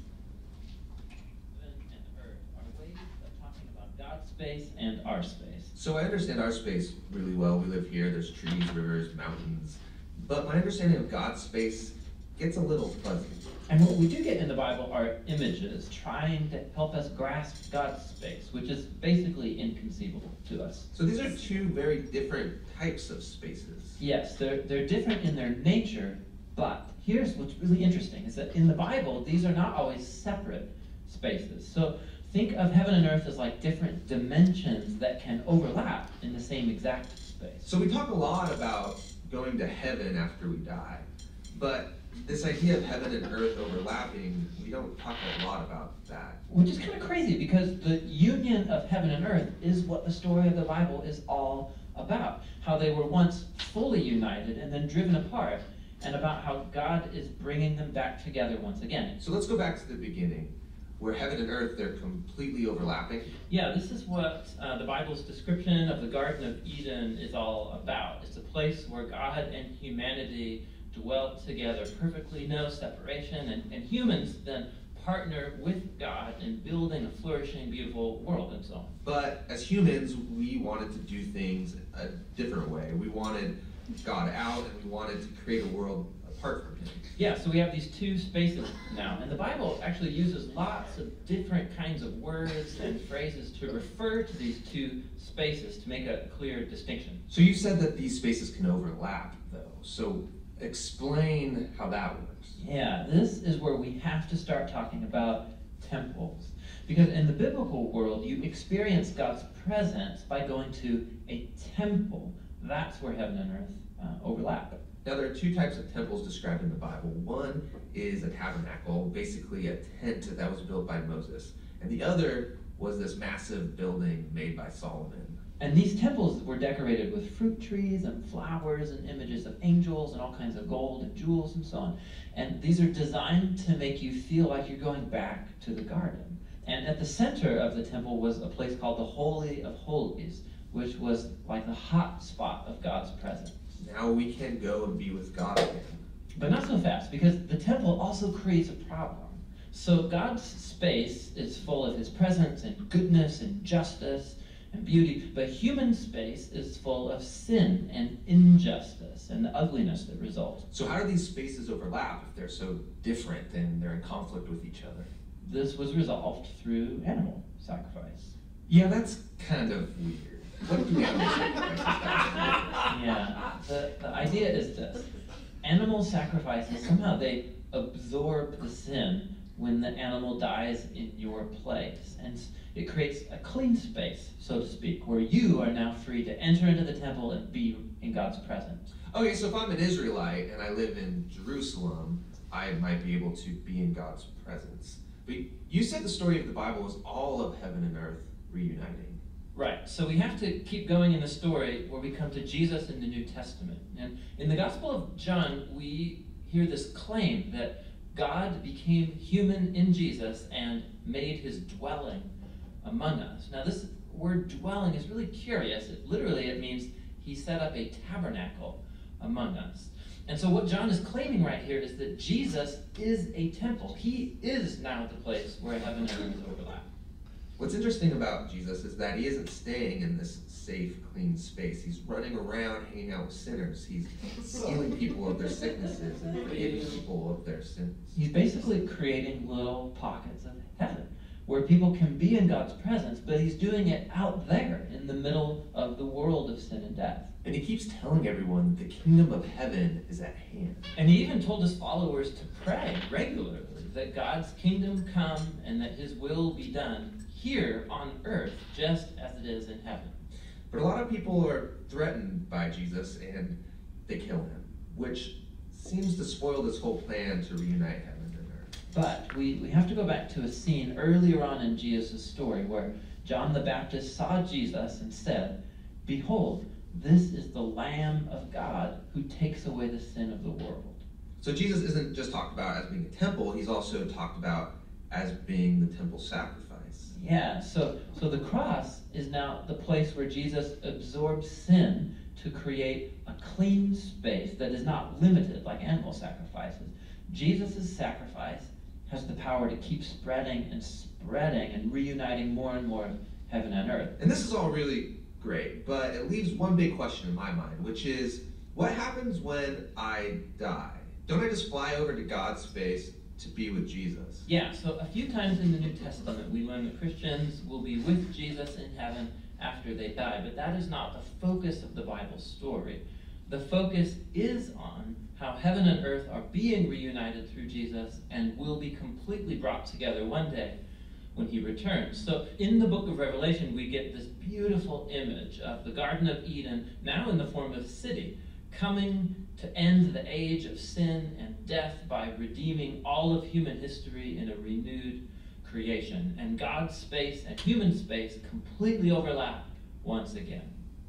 God's space and our space. So I understand our space really well. We live here, there's trees, rivers, mountains. But my understanding of God's space gets a little fuzzy. And what we do get in the Bible are images trying to help us grasp God's space, which is basically inconceivable to us. So these are two very different types of spaces. Yes, they're, they're different in their nature, but here's what's really interesting, is that in the Bible, these are not always separate spaces. So think of heaven and earth as like different dimensions that can overlap in the same exact space. So we talk a lot about going to heaven after we die, but this idea of heaven and earth overlapping, we don't talk a lot about that. Which is kind of crazy, because the union of heaven and earth is what the story of the Bible is all about. How they were once fully united and then driven apart, and about how God is bringing them back together once again. So let's go back to the beginning, where heaven and earth, they're completely overlapping. Yeah, this is what uh, the Bible's description of the Garden of Eden is all about. It's a place where God and humanity dwelt together perfectly, no separation, and, and humans then partner with God in building a flourishing, beautiful world and so on. But as humans, we wanted to do things a different way. We wanted God out, and we wanted to create a world apart from him. Yeah, so we have these two spaces now, and the Bible actually uses lots of different kinds of words and phrases to refer to these two spaces to make a clear distinction. So you said that these spaces can overlap, though. So explain how that works. Yeah, this is where we have to start talking about temples. Because in the biblical world, you experience God's presence by going to a temple. That's where heaven and earth uh, overlap. Now, there are two types of temples described in the Bible. One is a tabernacle, basically a tent that was built by Moses. And the other was this massive building made by Solomon. And these temples were decorated with fruit trees and flowers and images of angels and all kinds of gold and jewels and so on. And these are designed to make you feel like you're going back to the garden. And at the center of the temple was a place called the Holy of Holies, which was like the hot spot of God's presence. Now we can go and be with God again. But not so fast, because the temple also creates a problem. So God's space is full of his presence and goodness and justice, and beauty, but human space is full of sin and injustice and the ugliness that results. So how do these spaces overlap if they're so different and they're in conflict with each other? This was resolved through animal sacrifice. Yeah, that's kind of weird. What do animal sacrifices have? Yeah, the, the idea is this. Animal sacrifices, somehow they absorb the sin when the animal dies in your place. And it creates a clean space, so to speak, where you are now free to enter into the temple and be in God's presence. Okay, so if I'm an Israelite and I live in Jerusalem, I might be able to be in God's presence. But you said the story of the Bible is all of heaven and earth reuniting. Right, so we have to keep going in the story where we come to Jesus in the New Testament. And in the Gospel of John, we hear this claim that God became human in Jesus and made his dwelling among us. Now this word dwelling is really curious. It, literally it means he set up a tabernacle among us. And so what John is claiming right here is that Jesus is a temple. He is now the place where heaven and earth overlap. What's interesting about Jesus is that he isn't staying in this safe, clean space. He's running around hanging out with sinners. He's healing people of their sicknesses and forgiving people of their sins. He's basically creating little pockets of heaven where people can be in God's presence, but he's doing it out there in the middle of the world of sin and death. And he keeps telling everyone the kingdom of heaven is at hand. And he even told his followers to pray regularly that God's kingdom come and that his will be done here on earth just as it is in heaven. But a lot of people are threatened by Jesus and they kill him, which seems to spoil this whole plan to reunite heaven and earth. But we, we have to go back to a scene earlier on in Jesus' story where John the Baptist saw Jesus and said, "Behold, this is the Lamb of God who takes away the sin of the world." So Jesus isn't just talked about as being a temple, he's also talked about as being the temple sacrifice. Yeah, so so the cross is now the place where Jesus absorbs sin to create a clean space that is not limited like animal sacrifices. Jesus' sacrifice has the power to keep spreading and spreading and reuniting more and more of heaven and earth. And this is all really great, but it leaves one big question in my mind, which is, what happens when I die? Don't I just fly over to God's space to be with Jesus? Yeah, so a few times in the New Testament we learn that Christians will be with Jesus in heaven after they die, but that is not the focus of the Bible story. The focus is on how heaven and earth are being reunited through Jesus and will be completely brought together one day when he returns. So in the book of Revelation we get this beautiful image of the Garden of Eden, now in the form of a city, coming to end the age of sin and death by redeeming all of human history in a renewed creation. And God's space and human space completely overlap once again.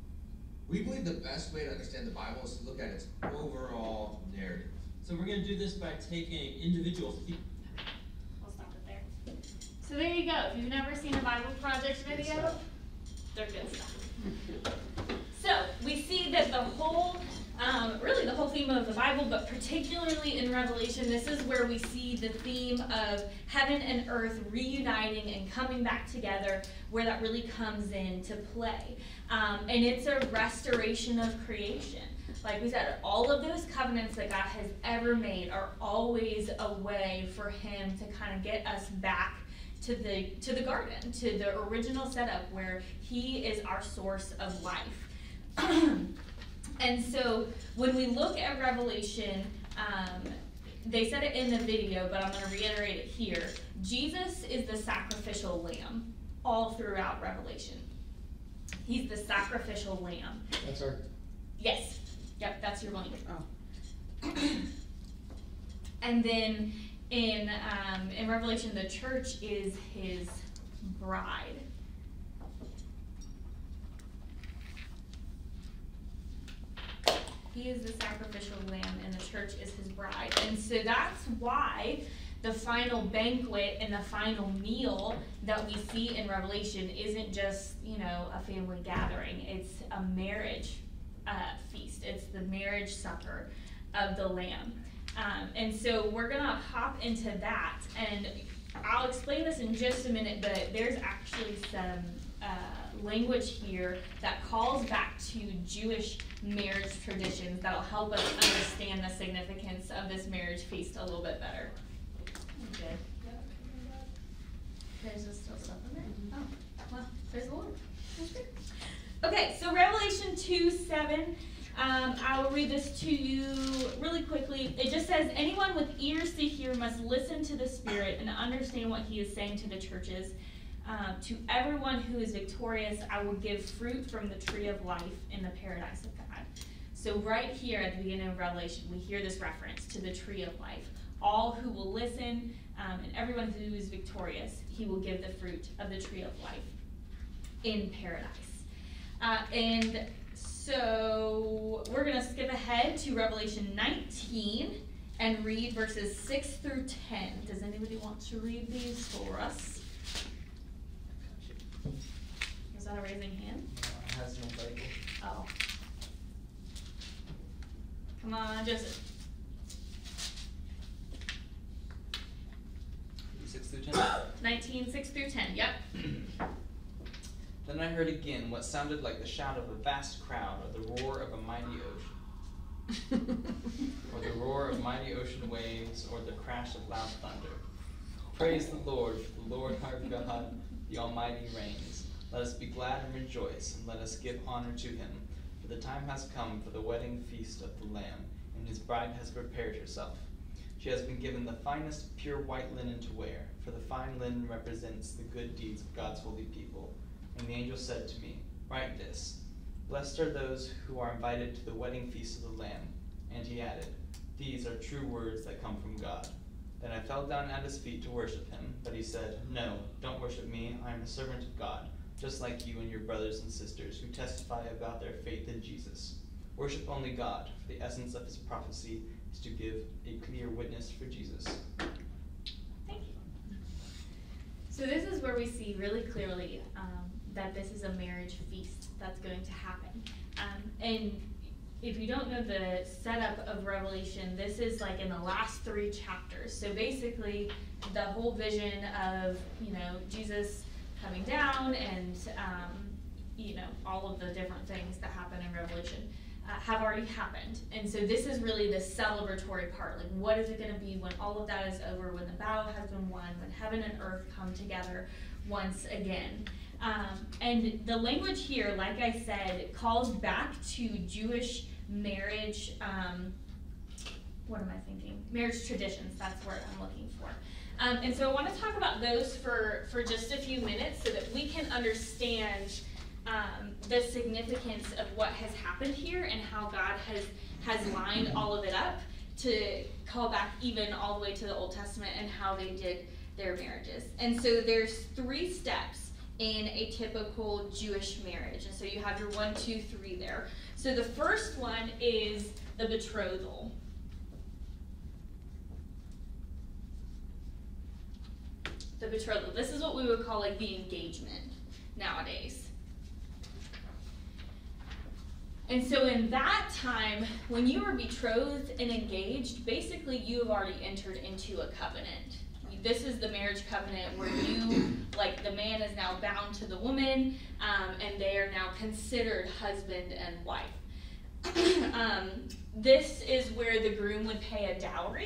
We believe the best way to understand the Bible is to look at its overall narrative. So we're going to do this by taking individual themes. We'll stop it there. So there you go. If you've never seen a Bible Project video, they're good stuff. So we see that the whole, um, really the whole theme of the Bible, but particularly in Revelation, this is where we see the theme of heaven and earth reuniting and coming back together, where that really comes into play. Um, and it's a restoration of creation. Like we said, all of those covenants that God has ever made are always a way for him to kind of get us back to the to the garden, to the original setup where he is our source of life. And so when we look at Revelation, um, they said it in the video, but I'm going to reiterate it here. Jesus is the sacrificial lamb all throughout Revelation. He's the sacrificial lamb. That's our. Yes. Yep, that's your link. Oh. And then in um, in Revelation, the church is his bride. He is the sacrificial lamb, and the church is his bride. And so that's why the final banquet and the final meal that we see in Revelation isn't just, you know, a family gathering. It's a marriage uh, feast. It's the marriage supper of the Lamb. Um, and so we're going to hop into that. And I'll explain this in just a minute, but there's actually some... Uh, language here that calls back to Jewish marriage traditions that'll help us understand the significance of this marriage feast a little bit better. Good. There's just still stuff in there? Oh, well, praise the Lord. That's good. Okay, so Revelation two seven. Um, I will read this to you really quickly. It just says, anyone with ears to hear must listen to the Spirit and understand what he is saying to the churches. Um, to everyone who is victorious, I will give fruit from the tree of life in the paradise of God. So right here at the beginning of Revelation, we hear this reference to the tree of life. All who will listen, um, and everyone who is victorious, he will give the fruit of the tree of life in paradise. Uh, and so we're going to skip ahead to Revelation nineteen and read verses six through ten. Does anybody want to read these for us? Was that a raising hand? No, it has no Bible. Oh. Come on, Joseph. six through ten. nineteen, six through ten, yep. Then I heard again what sounded like the shout of a vast crowd, or the roar of a mighty ocean, or the roar of mighty ocean waves, or the crash of loud thunder. Praise the Lord, for the Lord our God, the Almighty reigns. Let us be glad and rejoice, and let us give honor to him. For the time has come for the wedding feast of the Lamb, and his bride has prepared herself. She has been given the finest pure white linen to wear, for the fine linen represents the good deeds of God's holy people. And the angel said to me, write this, blessed are those who are invited to the wedding feast of the Lamb. And he added, these are true words that come from God. Then I fell down at his feet to worship him, but he said, no, don't worship me, I am a servant of God, just like you and your brothers and sisters who testify about their faith in Jesus. Worship only God, for the essence of his prophecy is to give a clear witness for Jesus. Thank you. So this is where we see really clearly um, that this is a marriage feast that's going to happen. Um, and if you don't know the setup of Revelation, this is like in the last three chapters. So basically, the whole vision of, you know, Jesus coming down and, um, you know, all of the different things that happen in Revelation uh, have already happened. And so this is really the celebratory part. Like, what is it going to be when all of that is over, when the battle has been won, when heaven and earth come together once again? Um, and the language here, like I said, calls back to Jewish marriage, um, what am I thinking? Marriage traditions, that's what I'm looking for. Um, and so I want to talk about those for, for just a few minutes so that we can understand um, the significance of what has happened here and how God has, has lined all of it up to call back even all the way to the Old Testament and how they did their marriages. And so there's three steps in a typical Jewish marriage. And so you have your one, two, three there. So the first one is the betrothal. The betrothal. This is what we would call like the engagement nowadays. And so in that time, when you were betrothed and engaged, basically you have already entered into a covenant. This is the marriage covenant where you, like the man is now bound to the woman, um, and they are now considered husband and wife. um, this is where the groom would pay a dowry.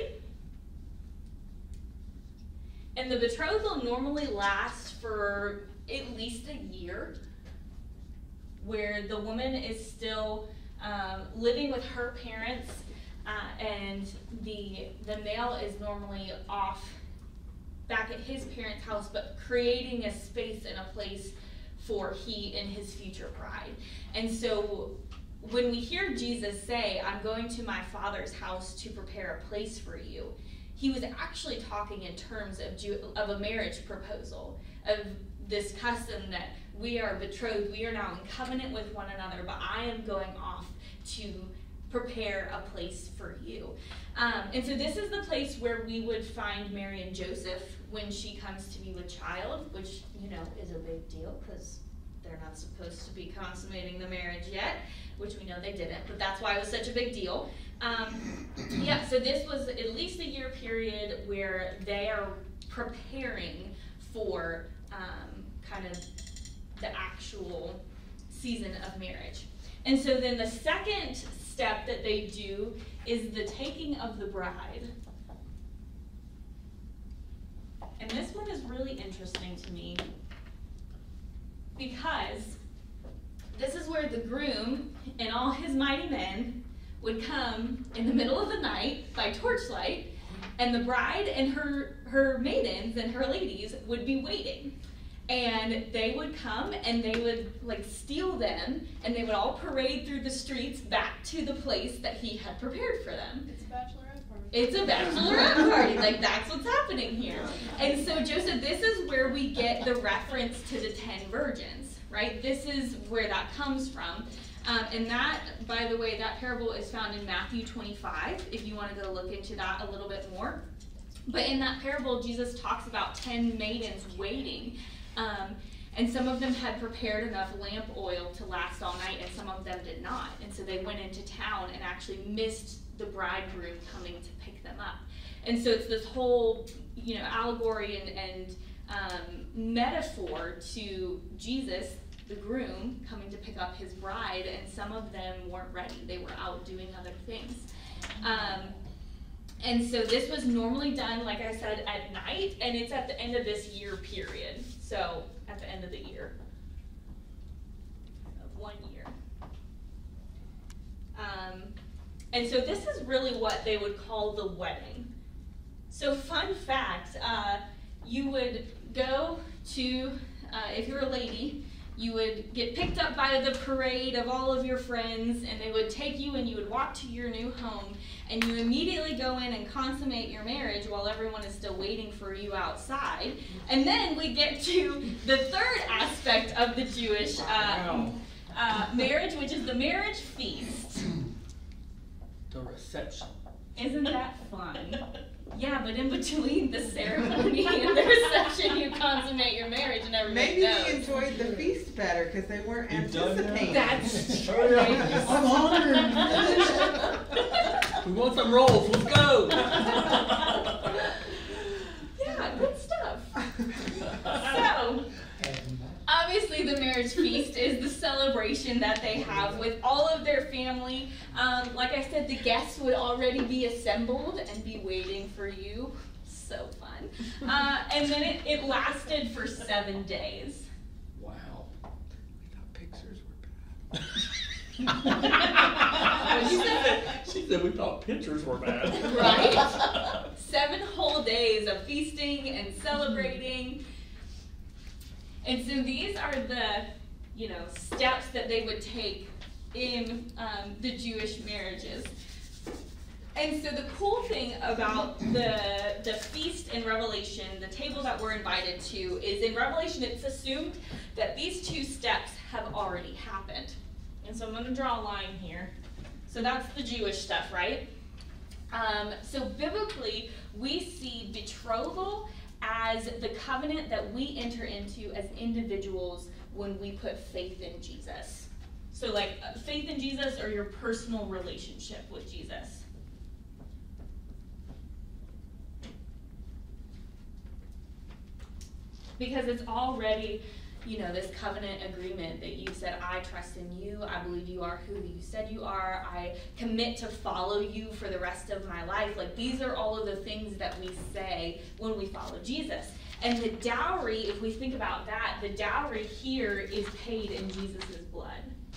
And the betrothal normally lasts for at least a year, where the woman is still um, living with her parents, uh, and the, the male is normally off back at his parents' house, but creating a space and a place for he and his future bride. And so when we hear Jesus say, I'm going to my Father's house to prepare a place for you, he was actually talking in terms of, Jew, of a marriage proposal, of this custom that we are betrothed, we are now in covenant with one another, but I am going off to prepare a place for you. Um, and so this is the place where we would find Mary and Joseph when she comes to be with child, which, you know, is a big deal because they're not supposed to be consummating the marriage yet, which we know they didn't, but that's why it was such a big deal. Um, yeah, so this was at least a year period where they are preparing for um, kind of the actual season of marriage. And so then the second step that they do is the taking of the bride. And this one is really interesting to me because this is where the groom and all his mighty men would come in the middle of the night by torchlight, and the bride and her, her maidens and her ladies would be waiting. And they would come and they would like steal them, and they would all parade through the streets back to the place that he had prepared for them. It's a bachelorette party. It's a bachelorette party. Like, that's what's happening here. And so, Joseph, this is where we get the reference to the ten virgins, right? This is where that comes from. Um, and that, by the way, that parable is found in Matthew twenty-five, if you want to go look into that a little bit more. But in that parable, Jesus talks about ten maidens waiting. Um, and some of them had prepared enough lamp oil to last all night, and some of them did not. And so they went into town and actually missed the bridegroom coming to pick them up. And so it's this whole, you know, allegory and, and um, metaphor to Jesus, the groom, coming to pick up his bride, and some of them weren't ready. They were out doing other things. Um, and so this was normally done, like I said, at night, and it's at the end of this year period. So at the end of the year, of one year. Um, and so this is really what they would call the wedding. So fun fact, uh, you would go to, uh, if you're a lady, you would get picked up by the parade of all of your friends, and they would take you and you would walk to your new home, and you immediately go in and consummate your marriage while everyone is still waiting for you outside. And then we get to the third aspect of the Jewish uh, uh, marriage, which is the marriage feast. The reception. Isn't that fun? Yeah, but in between the ceremony and the reception, you consummate your marriage and everybody Maybe knows. they enjoyed the feast better because they weren't You've done that? anticipating. That's true. Oh, yeah. I'm hungry. We want some rolls. Let's go. Yeah, good stuff. So, obviously the marriage feast is the celebration that they have with all of their family. Um, like I said, the guests would already be assembled and be waiting for you. So fun. Uh, and then it, it lasted for seven days. Wow. We thought pictures were bad. she, said, she said we thought pictures were bad. Right? Seven whole days of feasting and celebrating. And so these are the, you know, steps that they would take in um, the Jewish marriages. And so the cool thing about the, the feast in Revelation, the table that we're invited to, is in Revelation it's assumed that these two steps have already happened. And so I'm going to draw a line here. So that's the Jewish stuff, right? Um, so biblically, we see betrothal as the covenant that we enter into as individuals when we put faith in Jesus. So like uh, faith in Jesus or your personal relationship with Jesus. Because it's already, you know, this covenant agreement that you said, I trust in you, I believe you are who you said you are, I commit to follow you for the rest of my life. Like, these are all of the things that we say when we follow Jesus. And the dowry, if we think about that, the dowry here is paid in Jesus' blood.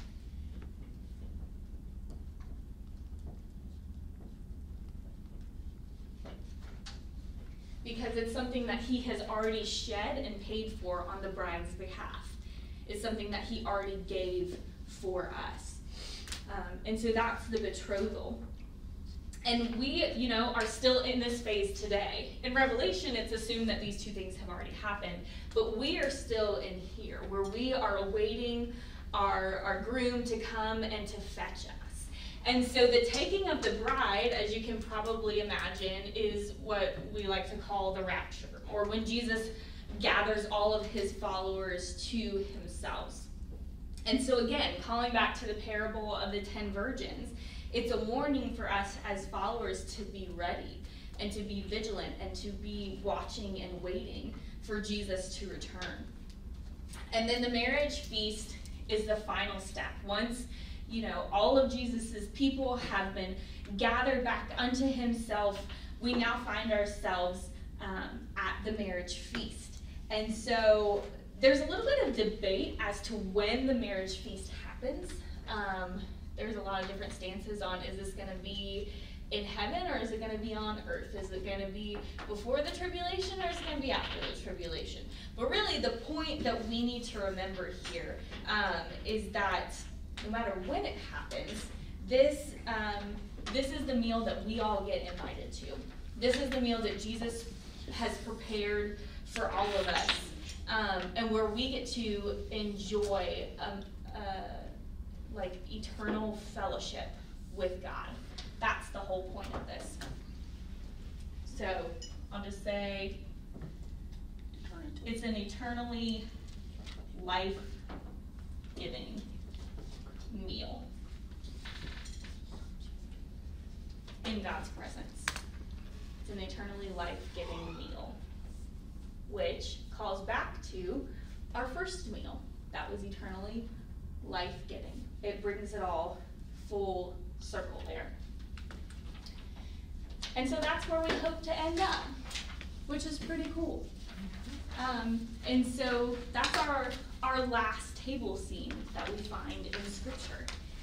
Because it's something that he has already shed and paid for on the bride's behalf. It's something that he already gave for us. Um, and so that's the betrothal. And we, you know, are still in this phase today. In Revelation, it's assumed that these two things have already happened. But we are still in here, where we are awaiting our, our groom to come and to fetch us. And so the taking of the bride, as you can probably imagine, is what we like to call the rapture, or when Jesus gathers all of his followers to himself. And so again, calling back to the parable of the ten virgins, it's a warning for us as followers to be ready and to be vigilant and to be watching and waiting for Jesus to return. And then the marriage feast is the final step. Once, you know, all of Jesus's people have been gathered back unto himself, we now find ourselves um, at the marriage feast. And so there's a little bit of debate as to when the marriage feast happens. Um, there's a lot of different stances on, is this going to be in heaven or is it going to be on earth? Is it going to be before the tribulation or is it going to be after the tribulation? But really the point that we need to remember here um, is that no matter when it happens, this, um, this is the meal that we all get invited to. This is the meal that Jesus has prepared for all of us, um, and where we get to enjoy um, uh, like eternal fellowship with God. That's the whole point of this. So I'll just say it's an eternally life-giving meal in God's presence. It's an eternally life-giving meal, which calls back to our first meal that was eternally life-giving. It brings it all full circle there. And so that's where we hope to end up, which is pretty cool. Um, and so that's our, our last table scene that we find in Scripture.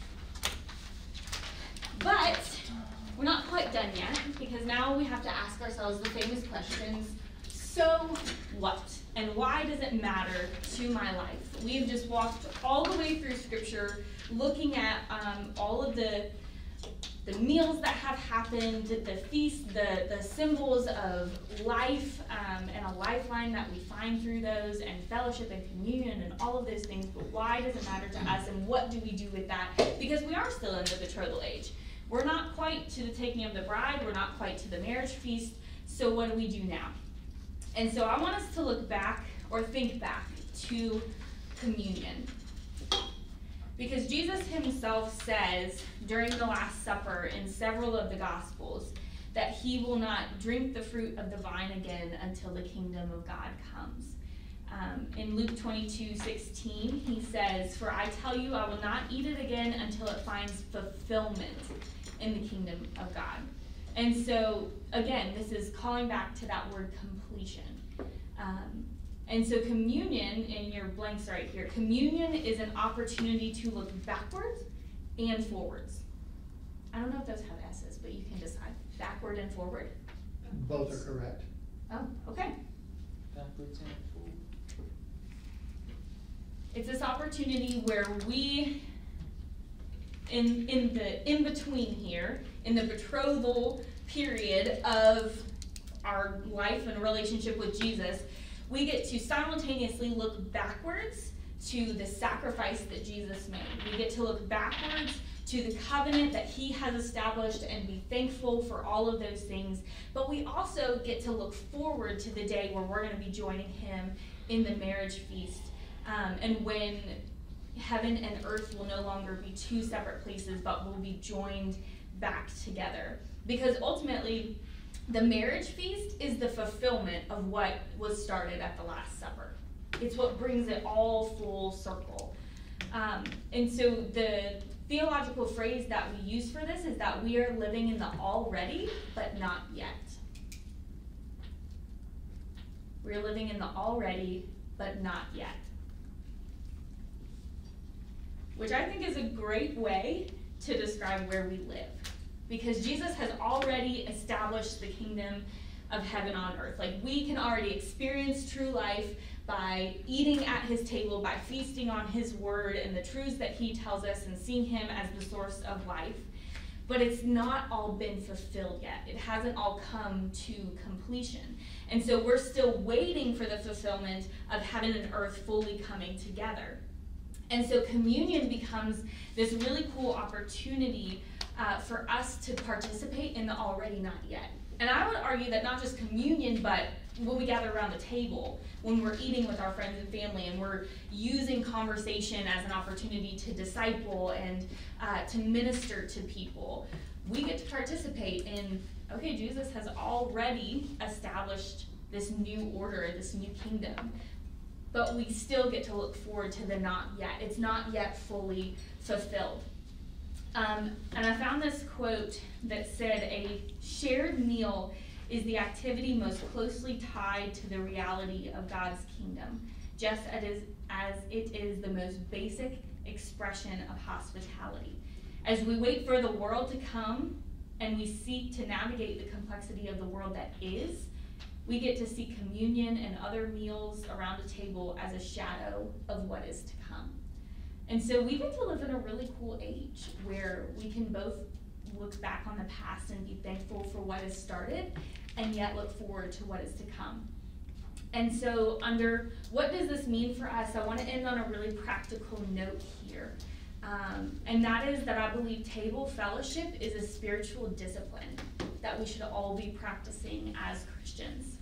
But we're not quite done yet, because now we have to ask ourselves the famous questions, so what? And why does it matter to my life? We've just walked all the way through Scripture, looking at um, all of the the meals that have happened, the feast, the, the symbols of life, um, and a lifeline that we find through those, and fellowship and communion and all of those things. But why does it matter to us, and what do we do with that? Because we are still in the betrothal age. We're not quite to the taking of the bride. We're not quite to the marriage feast. So what do we do now? And so I want us to look back, or think back, to communion. Because Jesus himself says during the Last Supper in several of the Gospels that he will not drink the fruit of the vine again until the kingdom of God comes. Um, in Luke twenty-two sixteen, he says, "For I tell you, I will not eat it again until it finds fulfillment in the kingdom of God." And so, again, this is calling back to that word completion. Um, And so communion, in your blanks right here, communion is an opportunity to look backwards and forwards. I don't know if those have S's, but you can decide. Backward and forward. Both are correct. Oh, okay. Backwards and forward. It's this opportunity where we, in, in the in-between here, in the betrothal period of our life and relationship with Jesus, we get to simultaneously look backwards to the sacrifice that Jesus made. We get to look backwards to the covenant that he has established and be thankful for all of those things. But we also get to look forward to the day where we're going to be joining him in the marriage feast. Um, and when heaven and earth will no longer be two separate places, but will be joined back together. Because ultimately, the marriage feast is the fulfillment of what was started at the Last Supper. It's what brings it all full circle. Um, and so the theological phrase that we use for this is that we are living in the already, but not yet. We're living in the already, but not yet. Which I think is a great way to describe where we live. Because Jesus has already established the kingdom of heaven on earth. Like, we can already experience true life by eating at his table, by feasting on his word and the truths that he tells us, and seeing him as the source of life. But it's not all been fulfilled yet. It hasn't all come to completion. And so we're still waiting for the fulfillment of heaven and earth fully coming together. And so communion becomes this really cool opportunity Uh, for us to participate in the already not yet. And I would argue that not just communion, but when we gather around the table, when we're eating with our friends and family, and we're using conversation as an opportunity to disciple and uh, to minister to people, we get to participate in, okay, Jesus has already established this new order, this new kingdom. but we still get to look forward to the not yet. It's not yet fully fulfilled. Um, and I found this quote that said, a shared meal is the activity most closely tied to the reality of God's kingdom, just as it is, as it is the most basic expression of hospitality. As we wait for the world to come and we seek to navigate the complexity of the world that is, we get to see communion and other meals around a table as a shadow of what is to come. And so we get to live in a really cool age where we can both look back on the past and be thankful for what has started, and yet look forward to what is to come. And so under what does this mean for us, I want to end on a really practical note here. Um, and that is that I believe table fellowship is a spiritual discipline that we should all be practicing as Christians.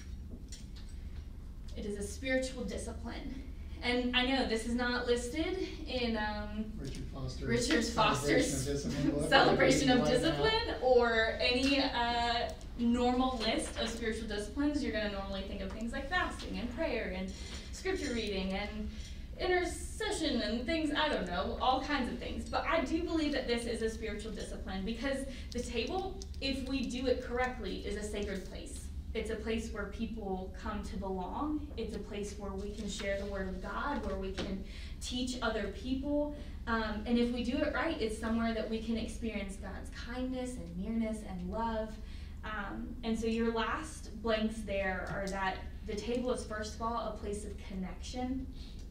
It is a spiritual discipline. And I know this is not listed in um, Richard Foster's Richard Foster's Celebration of Discipline, book. Celebration of Right now. Discipline, or any uh, normal list of spiritual disciplines. You're going to normally think of things like fasting and prayer and scripture reading and intercession and things, I don't know, all kinds of things. But I do believe that this is a spiritual discipline, because the table, if we do it correctly, is a sacred place. It's a place where people come to belong. It's a place where we can share the word of God, where we can teach other people. Um, and if we do it right, it's somewhere that we can experience God's kindness and nearness and love. Um, and so your last blanks there are that the table is, first of all, a place of connection,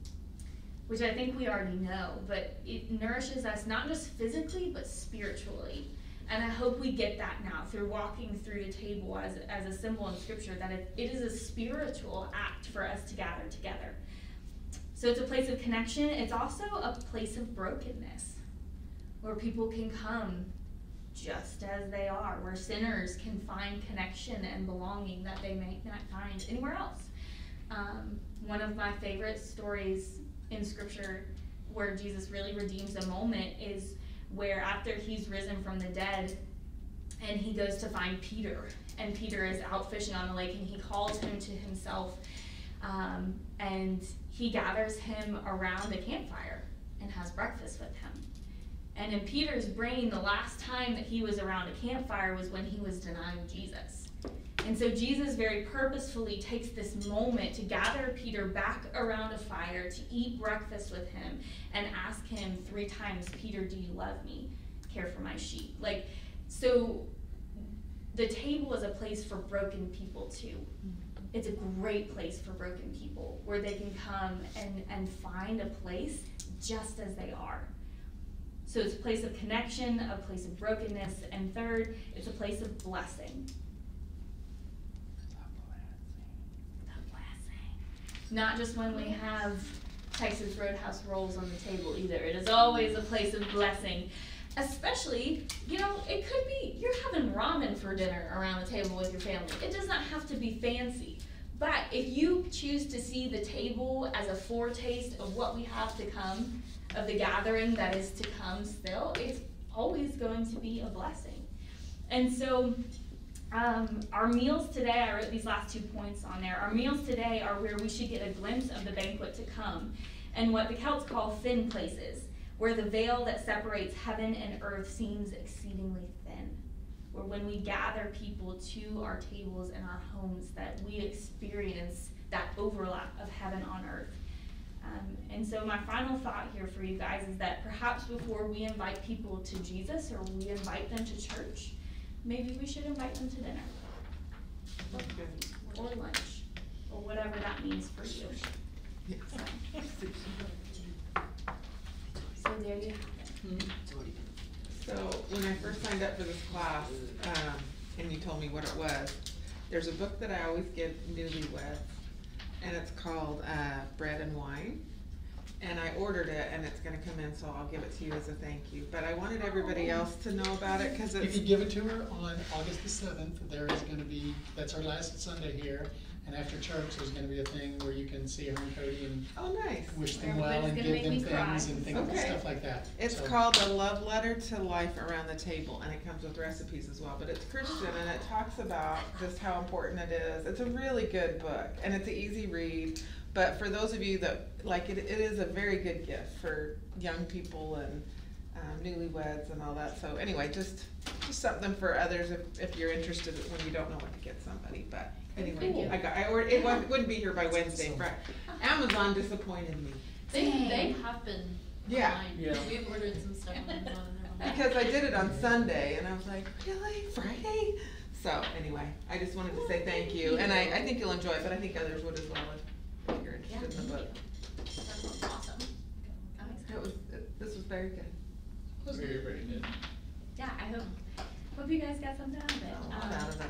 which I think we already know, but it nourishes us not just physically, but spiritually. And I hope we get that now through walking through the table as, as a symbol in Scripture, that it, it is a spiritual act for us to gather together. So it's a place of connection. It's also a place of brokenness, where people can come just as they are, where sinners can find connection and belonging that they may not find anywhere else. Um, one of my favorite stories in Scripture where Jesus really redeems a moment is where after he's risen from the dead and he goes to find Peter, and Peter is out fishing on the lake, and he calls him to himself, um, and he gathers him around a campfire and has breakfast with him. And in Peter's brain, the last time that he was around a campfire was when he was denying Jesus. And so Jesus very purposefully takes this moment to gather Peter back around a fire, to eat breakfast with him, and ask him three times, Peter, do you love me? Care for my sheep? Like, so the table is a place for broken people too. It's a great place for broken people, where they can come and, and find a place just as they are. So it's a place of connection, a place of brokenness, and third, it's a place of blessing. Not just when we have Texas Roadhouse rolls on the table either. It is always a place of blessing. Especially, you know, it could be you're having ramen for dinner around the table with your family. It does not have to be fancy. But if you choose to see the table as a foretaste of what we have to come, of the gathering that is to come still, it's always going to be a blessing. And so Um, our meals today, I wrote these last two points on there. Our meals today are where we should get a glimpse of the banquet to come, and what the Celts call thin places, where the veil that separates heaven and earth seems exceedingly thin, where when we gather people to our tables and our homes, that we experience that overlap of heaven on earth. Um, and so my final thought here for you guys is that perhaps before we invite people to Jesus, or we invite them to church, maybe we should invite them to dinner, or lunch, or whatever that means for you. So, so there you have it. So when I first signed up for this class, um, and you told me what it was, there's a book that I always give newlyweds, and it's called uh, Bread and Wine. And I ordered it, and it's gonna come in, so I'll give it to you as a thank you. But I wanted everybody else to know about it, cause You it's, can give it to her on August the seventh. There is gonna be, that's our last Sunday here. And after church, there's gonna be a thing where you can see her and Cody and oh, nice. wish them well and Everybody's give gonna them make me cry. things and things, Okay. stuff like that. It's So- called A Love Letter to Life Around the Table, and it comes with recipes as well, but it's Christian, and it talks about just how important it is. It's a really good book, and it's an easy read, But for those of you that, like, it, it is a very good gift for young people and um, newlyweds and all that. So anyway, just just something for others if, if you're interested when you don't know what to get somebody. But anyway, Cool. I got I ordered, it wouldn't wouldn't be here by Wednesday. Friday. Amazon disappointed me. They, they have been Yeah. behind. Yeah. We've ordered some stuff on Amazon and they're behind. Because I did it on Sunday and I was like, really? Friday? So anyway, I just wanted to say thank you. And I, I think you'll enjoy it, but I think others would as well if you're interested in the book. That sounds awesome. I'm It excited. was, it, this was very good. Very, very good. Yeah, I hope, hope you guys got something out of it. Oh, I'm Um, out of it.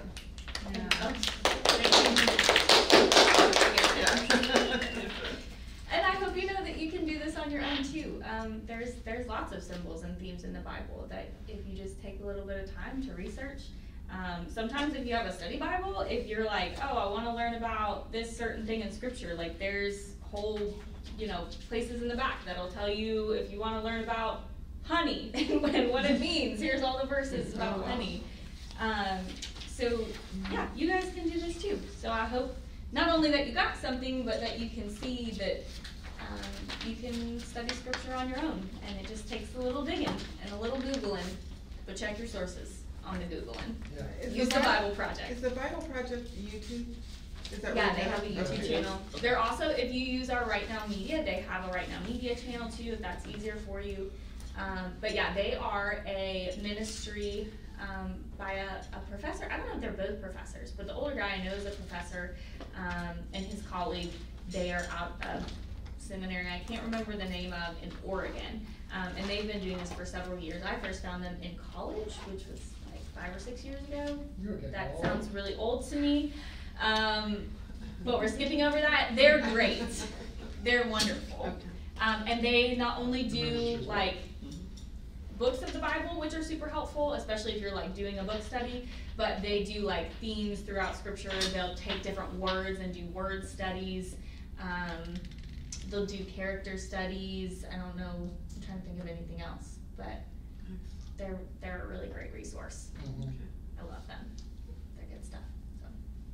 And I hope you know that you can do this on your own too. Um, there's there's lots of symbols and themes in the Bible that if you just take a little bit of time to research. Um, sometimes if you have a study Bible, if you're like, oh, I want to learn about this certain thing in Scripture, like there's whole, you know, places in the back that'll tell you if you want to learn about honey and what it means. Here's all the verses about Oh, wow. honey. Um, so yeah, you guys can do this too. So I hope not only that you got something, but that you can see that um, you can study Scripture on your own. And it just takes a little digging and a little Googling, but check your sources on the Googling. Yeah. Is Use the Bi- Bible Project. Is the Bible Project YouTube? Is that Yeah, what they it have a is? YouTube Okay. channel. They're also, if you use our Right Now Media, they have a Right Now Media channel too, if that's easier for you. Um, but yeah, they are a ministry um, by a, a professor. I don't know if they're both professors, but the older guy I know is a professor, um, and his colleague, they are out of seminary, I can't remember the name of, in Oregon. Um, and they've been doing this for several years. I first found them in college, which was like five or six years ago. You're okay. That sounds really old to me. Um, but we're skipping over that. They're great. They're wonderful. Okay. Um, and they not only do like books of the Bible, which are super helpful, especially if you're like doing a book study, but they do like themes throughout Scripture. They'll take different words and do word studies. Um, they'll do character studies. I don't know, I'm trying to think of anything else, but they're they're a really great resource. Mhm. I love them. They're good stuff. So.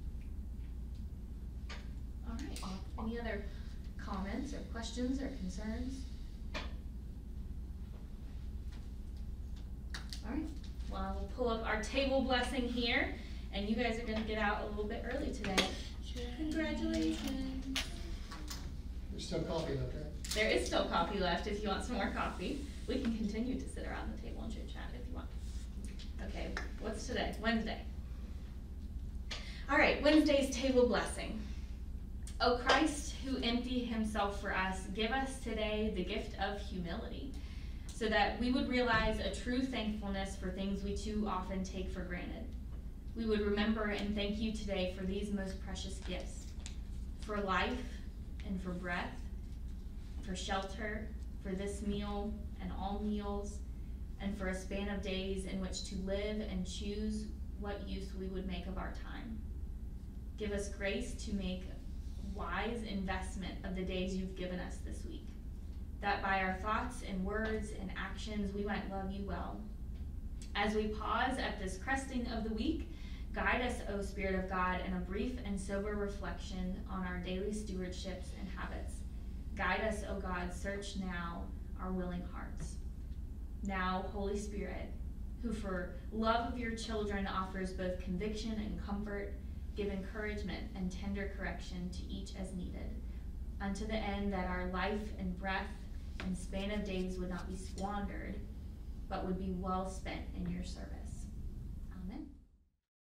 All right. Any other comments or questions or concerns? All right. Well, I will pull up our table blessing here, and you guys are going to get out a little bit early today. Congratulations. There's still coffee left, right? There is still coffee left if you want some more coffee. We can continue to sit around the table and chit chat if you want. Okay, what's today? Wednesday. All right, Wednesday's table blessing. O Christ, who emptied himself for us, give us today the gift of humility, so that we would realize a true thankfulness for things we too often take for granted. We would remember and thank you today for these most precious gifts, for life and for breath, for shelter, for this meal and all meals, and for a span of days in which to live and choose what use we would make of our time. Give us grace to make wise investment of the days you've given us this week, that by our thoughts and words and actions we might love you well. As we pause at this cresting of the week, guide us, O Spirit of God, in a brief and sober reflection on our daily stewardships and habits. Guide us, O God, search now our willing hearts. Now, Holy Spirit, who for love of your children offers both conviction and comfort, give encouragement and tender correction to each as needed, unto the end that our life and breath and span of days would not be squandered, but would be well spent in your service.